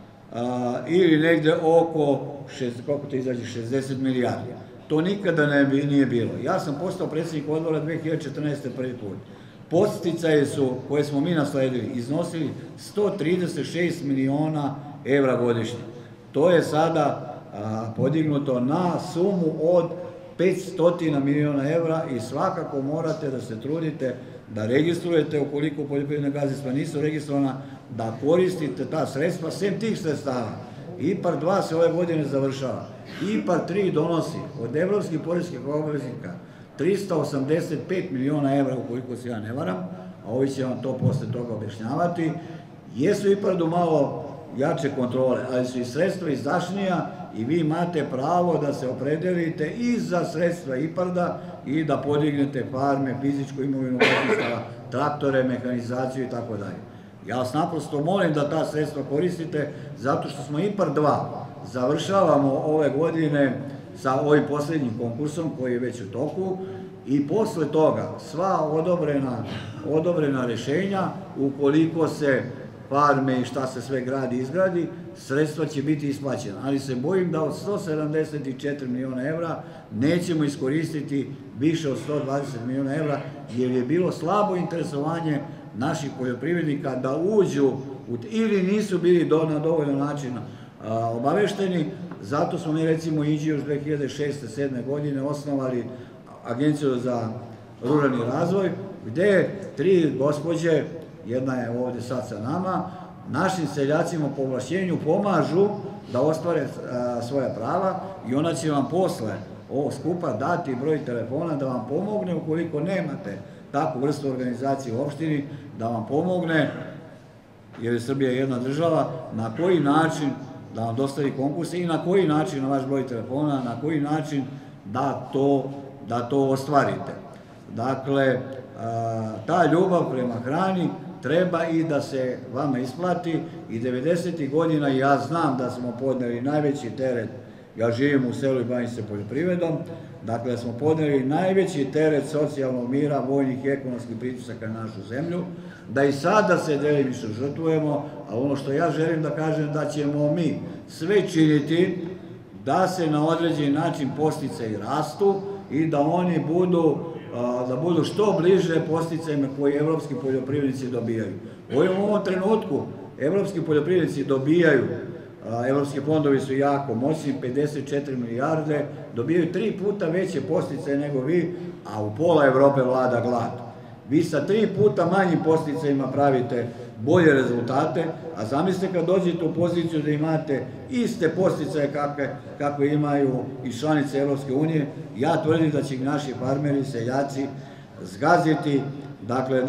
ili negde oko, koliko to izađe, šezdeset milijardi. To nikada nije bilo. Ja sam postao predsjednik odbora dve hiljade četrnaeste. prvi put. Podsticaje su, koje smo mi nasledili, iznosili sto trideset šest miliona evra godišnje. To je sada podignuto na sumu od petsto miliona evra i svakako morate da se trudite da registrujete, ukoliko poljoprivredna gazdinstva nisu registrovana, da koristite ta sredstva, sem tih sredstava. IPARD dva se ove godine završava. IPARD tri donosi od evropskih poreskih obveznika trista osamdeset pet miliona evra, ukoliko se ja ne varam, a ovi će vam to posle toga objašnjavati. Jesu IPARD-u malo jače kontrole, ali su i sredstva izdašnija i vi imate pravo da se opredelite i za sredstva IPARD-a i da podignete farme, fizičku imovinu gazdinstava, traktore, mehanizaciju i tako dalje. Ja vas naprosto molim da ta sredstva koristite, zato što smo IPARD dva završavamo ove godine sa ovim poslednjim konkursom koji je već u toku i posle toga sva odobrena rešenja, ukoliko se farme i šta se sve gradi i izgradi, sredstva će biti isplaćena. Ali se bojim da od sto sedamdeset četiri miliona evra nećemo iskoristiti više od sto dvadeset miliona evra, jer je bilo slabo interesovanje naših poljoprivrednika da uđu ili nisu bili na dovoljan način obavešteni. Zato smo mi recimo iđi još dve hiljade šeste. sedme. godine osnovali Agenciju za ruralni razvoj, gde tri gospođe, jedna je ovde sad sa nama, našim seljacima po ovlašćenju pomažu da ostvare svoja prava i ona će vam posle ovog skupa dati broj telefona da vam pomogne ukoliko nemate takvu vrstu organizacije u opštini, da vam pomogne, jer je Srbija jedna država, na koji način da vam dostavi konkurse i na koji način na vaš broj telefona, na koji način da to ostvarite. Dakle, ta ljubav prema hrani treba i da se vama isplati i devedesetih godina ja znam da smo podneli najveći teret, ja živim u selu i bavim se poljoprivredom, dakle da smo podneli najveći teret socijalnog mira, vojnih i ekonomskih pritisaka na našu zemlju, da i sada se delimično žrtvujemo, a ono što ja želim da kažem da ćemo mi sve činiti da se na određeni način podsticaji rastu i da oni budu da budu što bliže podsticajima koji evropski poljoprivrednici dobijaju. U ovom trenutku evropski poljoprivrednici dobijaju, evropski fondovi su jako moćni, pedeset četiri milijarde, dobijaju tri puta veće podsticaje nego vi, a u pola Evrope vlada glad. Vi sa tri puta manjim podsticajima pravite bolje rezultate, a zamislite kad dođete u poziciju da imate iste podsticaje kakve imaju i članice Evropske unije, ja tvrdim da će naši farmeri, seljaci zgaziti, dakle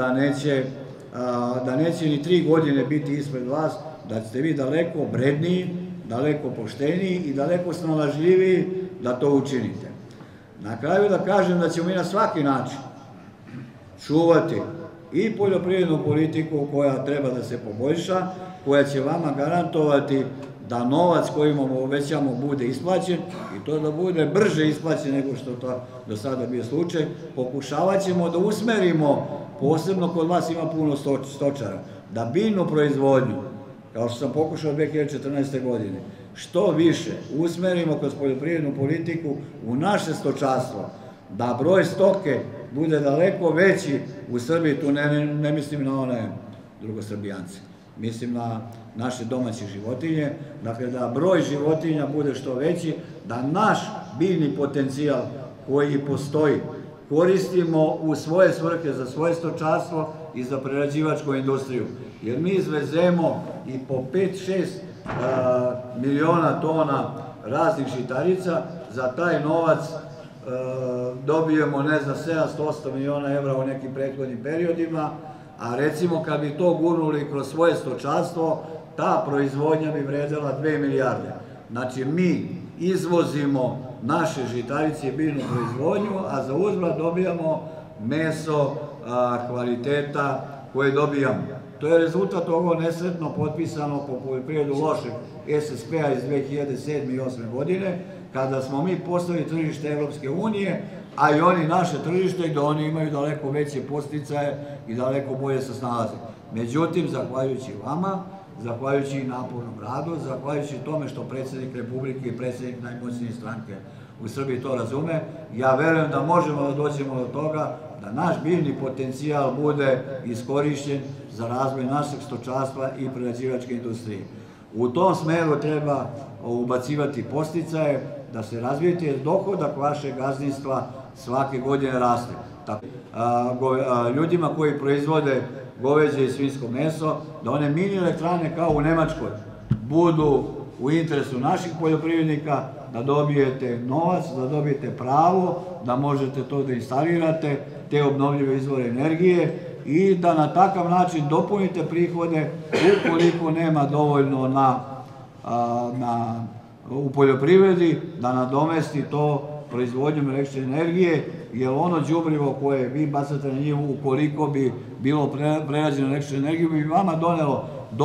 da neće ni tri godine biti ispred vas, da ćete vi daleko vredniji, daleko pošteniji i daleko snalažljiviji da to učinite. Na kraju da kažem da ćemo mi na svaki način čuvati i poljoprivrednu politiku koja treba da se poboljša, koja će vama garantovati da novac koji vam obećamo bude isplaćen i to da bude brže isplaćen nego što to do sada bio slučaj. Pokušavat ćemo da usmerimo, posebno kod vas ima puno stočara, da biljnu proizvodnju, kao što sam pokušao dve hiljade četrnaeste. godine, što više usmerimo kroz poljoprivrednu politiku u naše stočarstvo, da broj stoke bude daleko veći u Srbiji, tu ne, ne mislim na one drugosrbijance, mislim na naše domaće životinje, dakle da broj životinja bude što veći, da naš biljni potencijal koji postoji koristimo u svoje svrhe za svoje stočarstvo i za prerađivačku industriju. Jer mi izvezemo i po pet do šest miliona tona raznih žitarica, za taj novac dobijemo, ne znam, sedamsto do osamsto miliona evra u nekim prethodnim periodima, a recimo kad bi to gurnuli kroz svoje stočarstvo, ta proizvodnja bi vredela dve milijarde. Znači mi izvozimo naše žitarice i biljnu proizvodnju, a za uzvrat dobijamo meso kvaliteta koje dobijamo. To je rezultat ovog nesretno potpisano po poljoprivredu lošeg S S P-a iz dve hiljade sedme i osme. godine, kada smo mi postali tržište Evropske unije, a i oni naše tržište, gde oni imaju daleko veće podsticaje i daleko bolje se snalaze. Međutim, zahvaljujući vama, zahvaljujući i napornom radu, zahvaljujući tome što predsjednik Republike i predsjednik najmoćnije stranke u Srbiji to razume, ja verujem da možemo da dođemo do toga da naš biljni potencijal bude iskorišćen za razvoj našeg stočarstva i prerađivačke industrije. U tom smeru treba ubacivati podsticaje, da se razvijete, jer dohodak vašeg gazdinstva svake godine raste. Ljudima koji proizvode goveđe i svinjsko meso, da one mini elektrane kao u Nemačkoj budu u interesu naših poljoprivrednika, da dobijete novac, da dobijete pravo, da možete to da instalirate, te obnovljive izvore energije i da na takav način dopunite prihode ukoliko nema dovoljno u poljoprivredi, da nadomesti to proizvodnjom električne energije, jer ono đubrivo koje vi bacate na njivu, ukoliko bi bilo prerađeno električnu energiju, bi vama donelo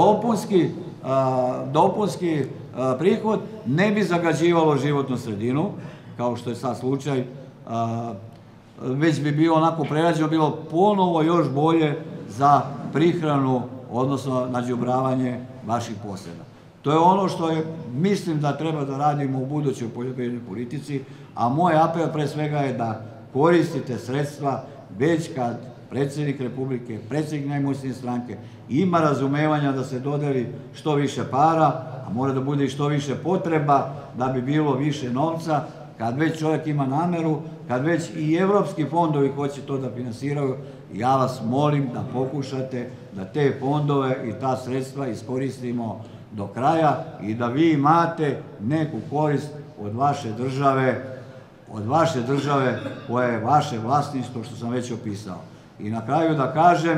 dopunski prihod, ne bi zagađivalo životnu sredinu, kao što je sad slučaj, već bi bilo onako prerađeno, bilo ponovo još bolje za prihranu, odnosno nađubravanje vaših poseda. To je ono što mislim da treba da radimo u budućoj poljoprivrednoj politici, a moj apel pre svega je da koristite sredstva već kad predsjednik Republike, predsjednik najmoćnije stranke ima razumevanja da se dodeli što više para, a mora da bude i što više potreba da bi bilo više novca, kad već čovjek ima nameru, kad već i evropski fondovi hoće to da finansiraju, ja vas molim da pokušate da te fondove i ta sredstva iskoristimo do kraja i da vi imate neku korist od vaše države, od vaše države koja je vaše vlasništvo, što sam već opisao. I na kraju da kažem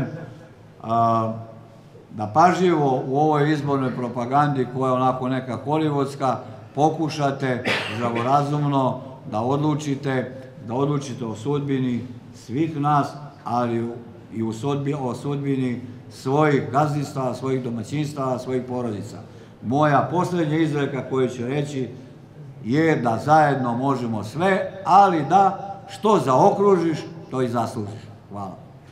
da pažljivo u ovoj izbornoj propagandi, koja je onako neka hollywoodska, pokušate zdravorazumno da odlučite, da odlučite o sudbini svih nas, ali i o sudbini svojih gazdinstava, svojih domaćinstava, svojih porodica. Moja poslednja izreka koju ću reći je da zajedno možemo sve, ali da što zaokružiš, to i zaslužiš. Hvala.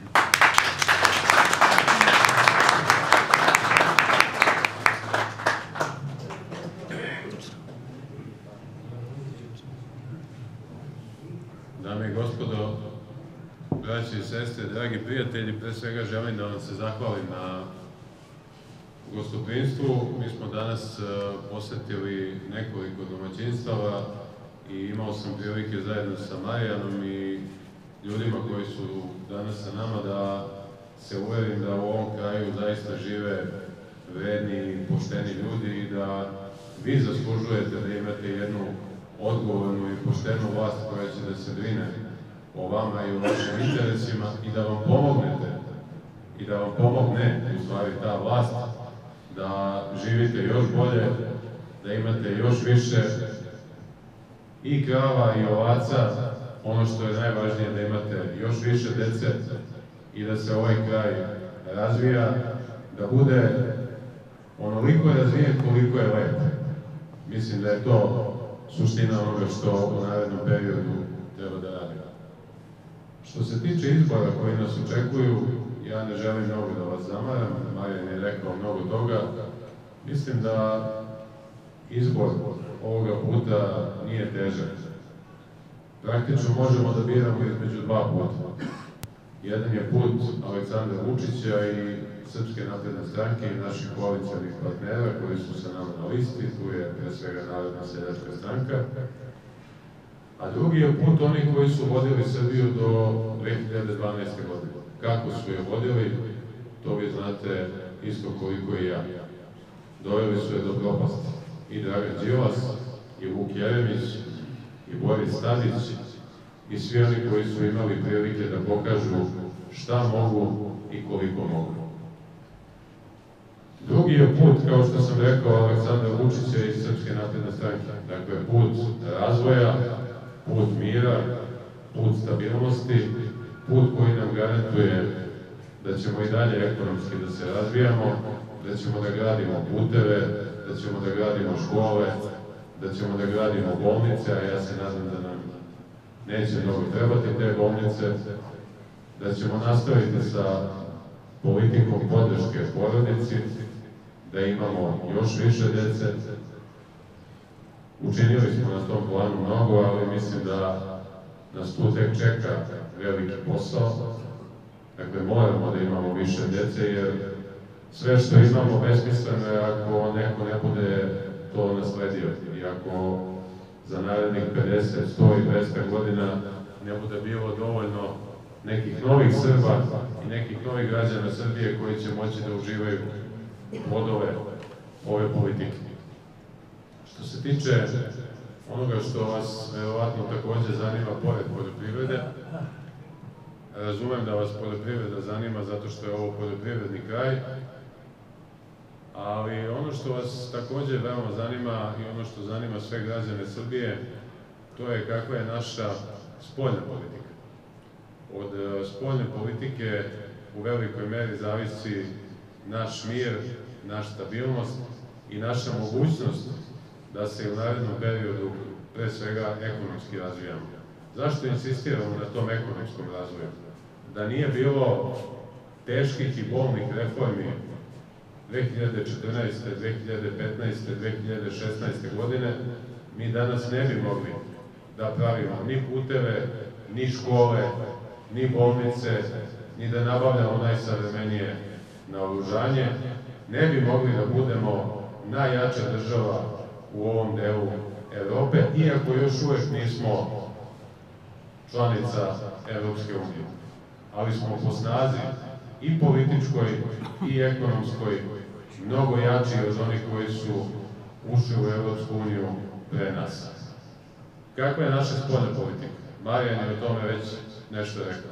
Dame i gospodo, braći i sestre, dragi prijatelji, pre svega želim da vam se zahvalim na gostoprinstvu. Mi smo danas posetili nekoliko domaćinstava i imao sam prilike zajedno sa Marijanom i ljudima koji su danas sa nama da se uverim da u ovom kraju zaista žive vredni i pošteni ljudi i da vi zaslužujete da imate jednu odgovornu i poštenu vlast koja će da se brine o vama i o vašim interesima i da vam pomognete i da vam pomogne u stvari ta vlast da živite još bolje, da imate još više i krava i ovaca, ono što je najvažnije da imate još više dece i da se ovaj kraj razvija, da bude onoliko razvijen koliko je lep. Mislim da je to suština onoga što u narednom periodu treba da radimo. Što se tiče izbora koji nas očekuju, ja ne želim mnogo da vas zamaram, Marijan je rekao mnogo toga. Mislim da izbor ovoga puta nije težak. Praktično možemo da biramo između dva puta. Jedan je put Aleksandra Vučića i Srpske napredne stranke i naših koalicijalnih partnera koji su sa nama na listi, tu je pre svega Narodna seljačka stranka. A drugi je put onih koji su vodili Srbiju do dve hiljade dvanaeste. godine. Kako su je vodili, to vi znate isto koliko i ja. Doveli su je do propasti. I Dragan Đilas, i Vuk Jeremić, i Boris Tadić, i svi oni koji su imali prilike da pokažu šta mogu i koliko mogu. Drugi je put, kao što sam rekao, Aleksandra Vučića i Srpske napredne stranke. Dakle, put razvoja, put mira, put stabilnosti, put koji nam garantuje da ćemo i dalje ekonomski da se razvijamo, da ćemo da gradimo puteve, da ćemo da gradimo škole, da ćemo da gradimo bolnice, a ja se nadam da nam neće mnogo trebati te bolnice, da ćemo nastaviti sa politikom podrške porodici, da imamo još više dece. Učinili smo na tom planu mnogo, ali mislim da nas tu tek čeka veliki posao. Dakle, moramo da imamo više dece, jer sve što imamo besmisleno je ako neko ne bude to nasledio. I ako za narednih pedeset, sto i dvesta godina ne bude bilo dovoljno nekih novih Srba i nekih novih građana Srbije koji će moći da uživaju plodove ove politike. Što se tiče onoga što vas verovatno takođe zanima pored poljoprivrede, razumem da vas poljoprivreda zanima zato što je ovo poljoprivredni kraj, ali ono što vas takođe veoma zanima i ono što zanima sve građane Srbije, to je kakva je naša spoljna politika. Od spoljne politike u velikoj meri zavisi naš mir, naša stabilnost i naša mogućnost da se u narednom periodu pre svega ekonomski razvijamo. Zašto insistiramo na tom ekonomskom razvoju? Da nije bilo teških i bolnih reformi dve hiljade četrnaeste, dve hiljade petnaeste, dve hiljade šesnaeste. godine, mi danas ne bi mogli da pravimo ni puteve, ni škole, ni bolnice, ni da nabavljamo najsavremenije naoružanje, ne bi mogli da budemo najjača država u ovom delu Evrope, iako još uvek nismo članica Evropske unije. Ali smo po snazi i političkoj i ekonomskoj mnogo jači od onih koji su ušli u Evropsku uniju pre nas. Kakva je naša spoljna politika? Marijan je o tome već nešto rekao.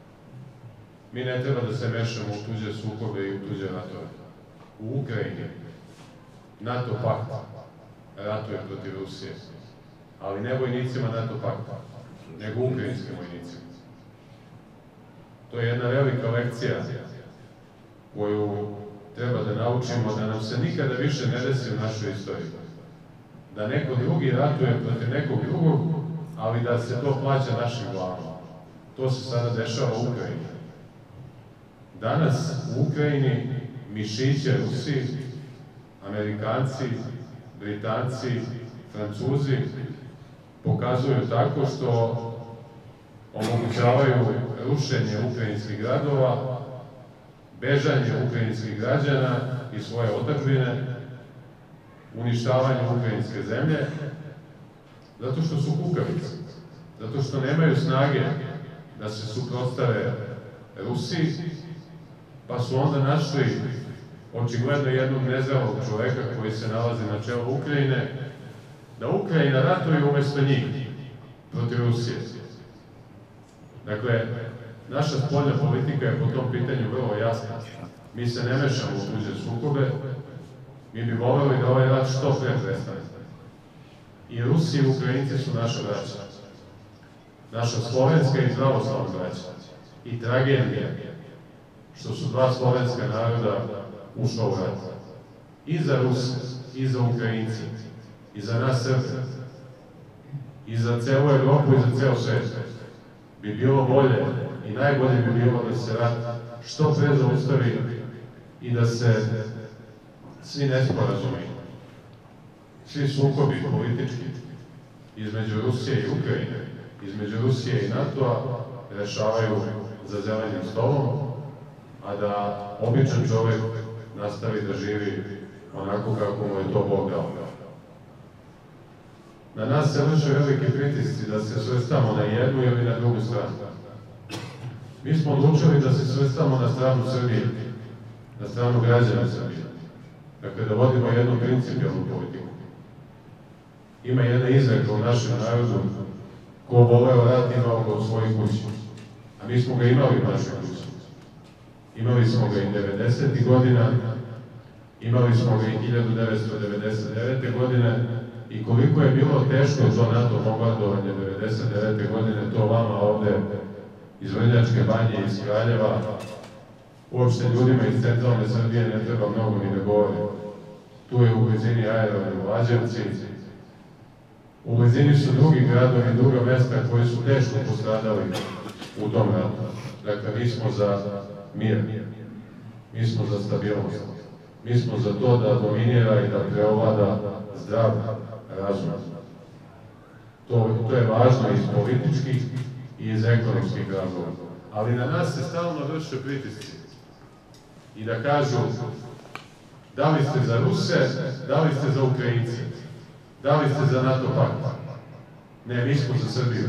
Mi ne treba da se mešamo u tuđe sukobe i u tuđe ratove. U Ukrajini NATO pakt ratuje protiv Rusije, ali ne vojnicima NATO pakta, nego ukrajinskim vojnicima. To je jedna velika lekcija koju treba da naučimo, da nam se nikada više ne desi u našoj istoriji. Da neko drugi ratuje protiv nekog drugog, ali da se to plaća našim glavama. To se sada dešava u Ukrajini. Danas u Ukrajini mišiće Rusi, Amerikanci, Britanci, Francuzi pokazuju tako što omogućavaju rušenje ukrajinskih gradova, bežanje ukrajinskih građana i svoje otadžbine, uništavanje ukrajinske zemlje, zato što su kukavice, zato što nemaju snage da se suprotstave Rusiji, pa su onda našli očigledno jednog nezrelog čoveka koji se nalazi na čelu Ukrajine, da Ukrajina ratuje umesto njih protiv Rusije. Dakle, naša spoljna politika je po tom pitanju vrlo jasna. Mi se ne mešamo u tuđe sukobe, mi bi voljeli da ovaj rat što pre prestane. I Rusi i Ukrajinci su naša braća. Naša slovenska i pravoslavna braća. I tragedija što su dva slovenska naroda ušla u rat. I za Ruse, i za Ukrajinci, i za nas Srbe, i za celu Evropu, i za ceo svet, bi bilo bolje i najbolje bi bilo da se rat što pre zaustavi i da se svi nesporazumi, svi sukobi politički između Rusije i Ukrajine, između Rusije i NATO-a rešavaju za zelenim stolom, a da običan čovek nastavi da živi onako kako mu je to Bog dao. Na nas se vrše veliki pritisci da se svrstamo na jednu ili na drugu stranu. Mi smo odlučili da se svrstamo na stranu Srbije, na stranu građana Srbije. Dakle, da vodimo jednu principijalnu politiku. Ima jedna izreka u našem narodu: ko voleo rat imao ga u svojoj kući. A mi smo ga imali u našoj kući. Imali smo ga i devedesetih godina, imali smo ga i hiljadu devetsto devedeset devete. godine, i koliko je bilo teško to NATO bombardovanje devedeset devete. godine, to vama ovde iz Vrnjačke Banje, iz Kraljeva, uopšte ljudima iz centralne Srbije ne treba mnogo ni da govori. Tu je u blizini aerodrom Lađevci, u blizini su drugi gradovi, druga mesta koji su teško postradali u tom ratu. Dakle, mi smo za mir, mi smo za stabilnost, mi smo za to da dominira i da preovlada zdrav razum. To, to je važno iz političkih i iz ekonomskih razloga. Ali na nas se stalno vrše pritisci i da kažu da li ste za Ruse, da li ste za Ukrajince, da li ste za NATO pakt. Ne, mi smo za Srbiju.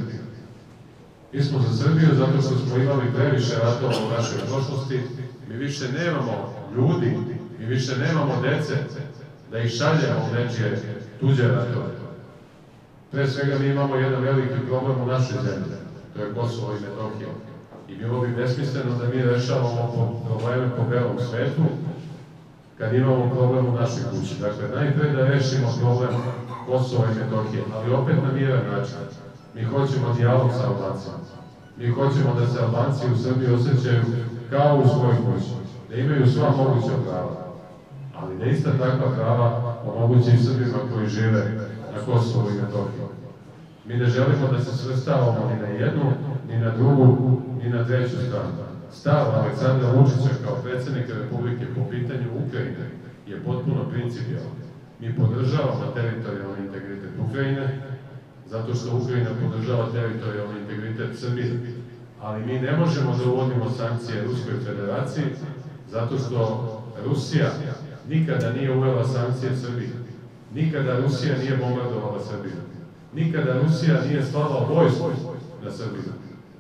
Mi smo za Srbiju zato što smo imali previše ratova u našoj prošlosti, mi više nemamo ljudi, mi više nemamo dece da ih šaljemo u nečije tuđe ratove. Pre svega mi imamo jedan veliki problem u našoj zemlji, to je Kosovo i Metohija. I bilo bi besmisleno da mi rešavamo probleme po belom svetu kad imamo problem u našoj kući. Dakle, najpre da rešimo problem Kosova i Metohije, ali opet na miran način. Mi hoćemo dijalog sa Albancima. Mi hoćemo da se Albanci u Srbiji osjećaju kao u svojoj kući, da imaju sva moguća prava, ali da ista takva prava omogući i Srbima koji žive na Kosovu i Metohiji. Mi ne želimo da se svrstavamo ni na jednu, ni na drugu, ni na treću stranu. Stav Aleksandra Vučića kao predsjednika Republike po pitanju Ukrajine je potpuno principijalan. Mi podržavamo teritorijalni integritet Ukrajine, zato što Ukrajina podržava teritorijalni integritet Srbije, ali mi ne možemo da uvodimo sankcije Ruskoj federaciji, zato što Rusija nikada nije uvela sankcije Srbiji. Nikada Rusija nije bombardovala Srbiju. Nikada Rusija nije slala vojsku na Srbiju.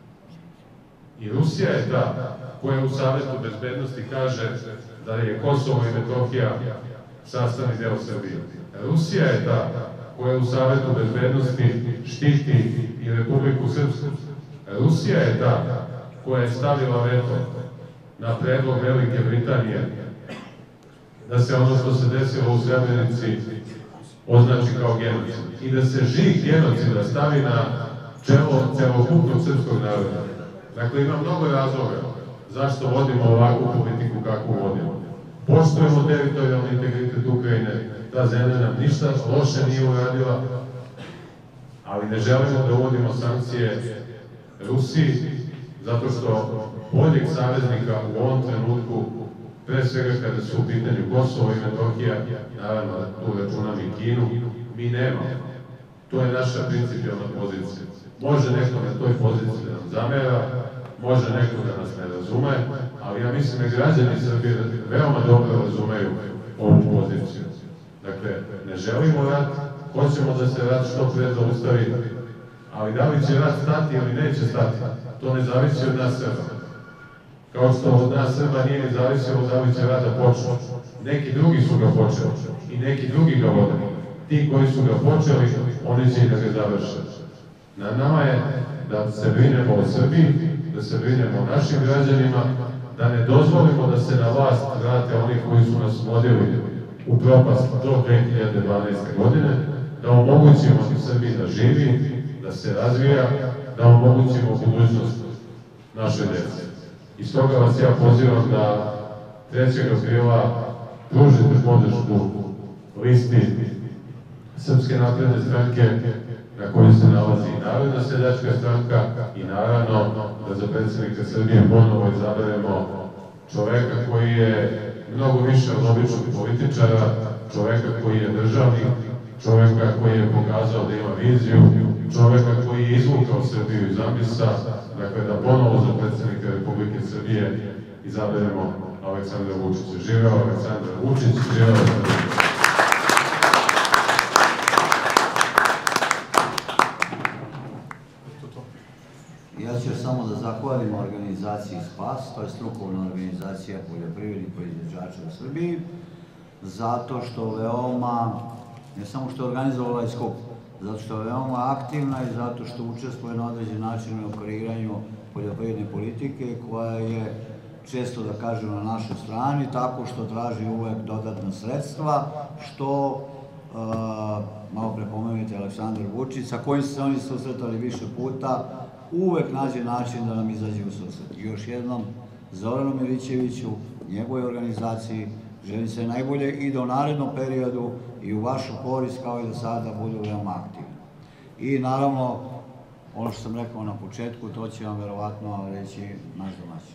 I Rusija je ta koja u Savetu bezbednosti kaže da je Kosovo i Metohija sastavni deo Srbije. Rusija je ta koja u Savetu bezbednosti štiti i Republiku Srpsku. Rusija je ta koja je stavila veto na predlog Velike Britanije da se ono što se desilo u Srebrenici označi kao genocid i da se žig genocida stavi na čelo celokupnog srpskog naroda. Dakle, ima mnogo razloga zašto vodimo ovakvu politiku kakvu vodimo. Poštujemo teritorijalni integritet Ukrajine, ta zemlja nam ništa loše nije uradila, ali ne želimo da uvodimo sankcije Rusiji, zato što boljeg saveznika u ovom trenutku, pre svega kada su u pitanju Kosovo i Metohija, naravno tu računam i Kinu, mi nemamo. To je naša principijalna pozicija. Može neko na toj poziciji da nam zamera, može neko da nas ne razume, ali ja mislim da građani Srbije veoma dobro razumeju ovu poziciju. Dakle, ne želimo rat, hoćemo da se rat što pre zaustavi, ali da li će rat stati ili neće stati, to ne zavisi od nas Srba. Kao što od nas Srba nije ni zavisilo da li će rat da počne. Neki drugi su ga počeli i neki drugi ga vode. Ti koji su ga počeli, oni će i da ga završe. Na nama je da se brinemo o Srbiji, da se brinemo o našim građanima, da ne dozvolimo da se na vlast vrate oni koji su nas vodili u propast do dve hiljade dvanaeste. godine, da omogućimo Srbiji da živi, da se razvija, da omogućimo budućnost naše djece. I stoga vas ja pozivam da trećeg aprila pružite podršku listi Srpske napredne stranke na kojoj se nalazi i Narodna seljačka stranka i naravno da za predsjednika Srbije ponovo izaberemo čoveka koji je mnogo više od običnog političara, čoveka koji je državnik, čoveka koji je pokazao da ima viziju, čoveka koji je izvukao Srbiju iz ambisa, dakle da ponovo za predsjednika Republike Srbije izaberemo Aleksandra Vučića. Živeo Aleksandar Vučić, živeo Aleksandar Vučić. Ja ću samo da zahvalim organizaciji SPAS, to je strukovna organizacija poljoprivrednih proizvođača u Srbiji, zato što veoma, ne samo što je organizovala ovaj skup, zato što je veoma aktivna i zato što učestvuje na određen način u kreiranju poljoprivredne politike koja je često, da kažem, na našoj strani, tako što traži uvek dodatna sredstva, što malo prepomenuti Aleksandar Vučić, sa kojim se oni susretali više puta, uvek nađe način da nam izađe u susret. I još jednom, Zoranu Milićeviću, njegove organizaciji, želim se najbolje i da u narednom periodu i u vašu korist, kao i do sada, budu veoma aktivni. I naravno, ono što sam rekao na početku, to će vam verovatno reći naš domaćin.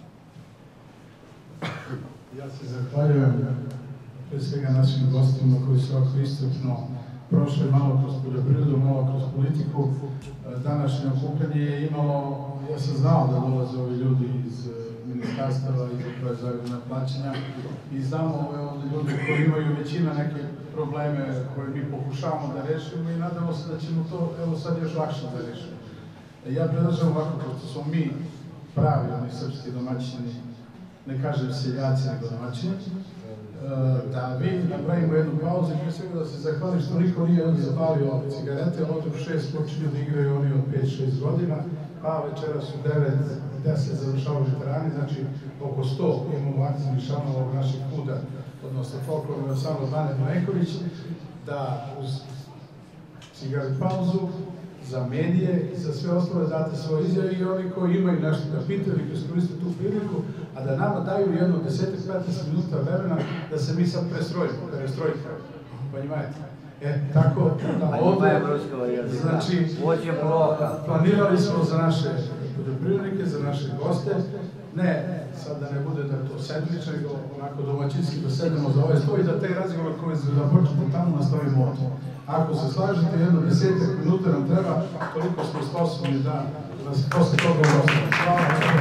Ja se zahvaljujem pre svega našim gostima koji su ovako iscrpno prošli malo kroz poljoprivredu, malo kroz politiku. Današnje okupljanje je imalo, ja sam znao da dolaze ovi ljudi iz ministarstava, iz uprave za agrarna plaćanja i znamo ove ovde ljudi koji imaju većina neke probleme koje mi pokušavamo da rešimo i nadamo se da ćemo to, evo sad još lakše da rešimo. Ja predlažem ovako, pošto smo mi pravi, oni srpski domaćini, ne kažem seljaci, nego domaćini, da vi napravimo jednu pauzu i pre svega da se zahvalim što niko nije zapalio cigarete, od u šest počinju da igraju oni od pet šest godina, pa večera su devet deset završavaju veterani, znači oko sto imamo aktivnih članova ovog našeg kuda, odnosno folklornog ansambla Bane Malenković, da uz cigaret pauzu za medije i za sve ostale date svoje izjave i oni koji imaju nešto da pitaju ili iskoriste tu priliku, a da nama daju jedno desetak petnaest minuta vremena da se mi sad prestrojimo, perestrojka, ponimajte. E, tako da ovdje, znači, planirali smo za naše poljoprivrednike, za naše goste, ne, sad da ne bude da to sedmično, nego onako domaćinski da sedemo za ovaj stoj i da taj razgovor koji započnemo tamo nastavimo ovdje. Ako se slažete, jedno desetak minuta nam treba, koliko smo sposobni da nas posle toga uvrstimo. Hvala.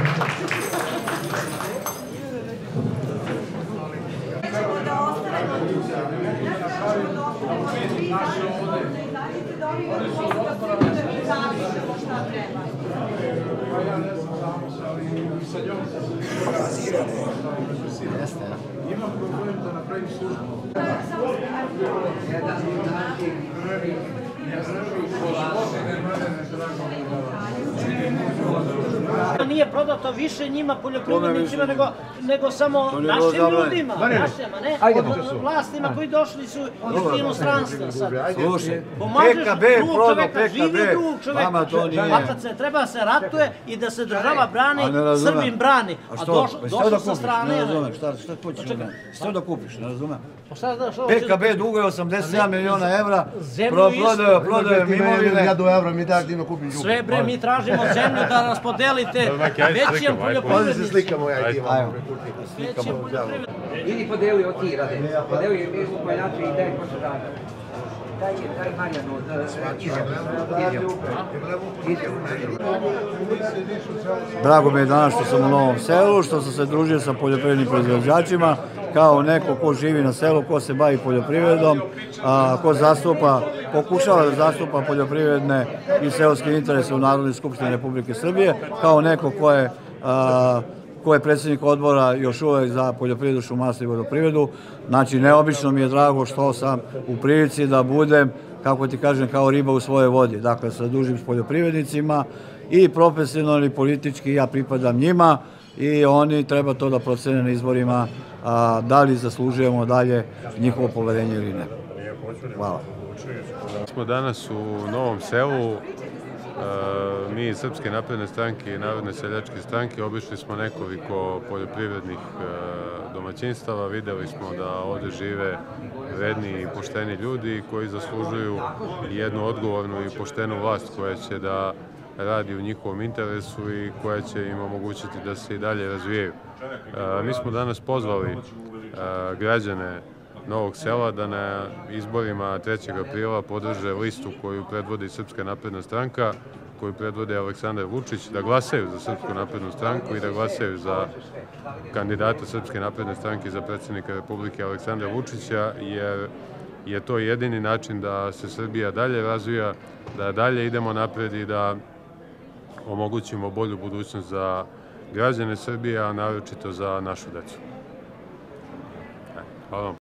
Nećemo da ostavimo tu, nećemo da ostavimo svi zajedno da izađete da oni posle da svi da mi zavišemo šta treba. Pa ja ne znam samo se, ali i sa njom se se imam problem da napravim službu. Nije prodato više njima poljoprivrednicima nego samo našim ljudima, našima, ne? Vlastima koji došli su iz inostranstva sad. Slušaj, Pomažeš P K B, drugog prodo čoveka, P K živi B, drugog čoveka. vama to nije. Vatat se, treba da se ratuje i da se država brani, Srbin brani. A došlo sa strane... Ne razumem, šta hoćeš da me? Što da kupiš, ne razumem? P K B duguje osamdeset sedam miliona evra, prodaju imovine. Ja do evra mi da aktivno kupim župu. Sve bre, mi tražimo zemlju da raspodelite većim poljoprivrednicima. Slikamo ja i ti vam. Idi podeli od ti, Rade. Podeli mi smo poljači i daj pošto dana. Daj je, daj Marijanu, Drago mi je danas što sam u Novom Selu, što sam se družio sa poljoprivrednim proizvođačima, kao neko ko živi na selu, ko se bavi poljoprivredom, ko zastupa, pokušava da zastupa poljoprivredne i seoske interese u Narodnoj skupštini Republike Srbije, kao neko ko je ko je predsjednik odbora još uvek za poljoprivredu, šumarstvo i vodoprivredu. Znači, neobično mi je drago što sam u prilici da budem, kako ti kažem, kao riba u svojoj vodi. Dakle, sa dužim s poljoprivrednicima i profesionalni, politički, ja pripadam njima i oni treba to da procene na izborima da li zaslužujemo dalje njihovo poverenje ili ne. Hvala. Smo danas u Novom Selu mi iz Srpske napredne stranke i Narodne seljačke stranke obišli smo nekoliko poljoprivrednih domaćinstava, videli smo da ovde žive vredni i pošteni ljudi koji zaslužuju jednu odgovornu i poštenu vlast koja će da radi u njihovom interesu i koja će im omogućiti da se i dalje razvijaju. Mi smo danas pozvali građane Novog Sela da na izborima trećeg aprila podrže listu koju predvodi Srpska napredna stranka, koju predvode Aleksandar Vučić, da glasaju za Srpsku naprednu stranku i da glasaju za kandidata Srpske napredne stranke za predsjednika Republike Aleksandra Vučića, jer je to jedini način da se Srbija dalje razvija, da dalje idemo napred i da omogućimo bolju budućnost za građane Srbije, a naročito za našu decu. Hvala vam.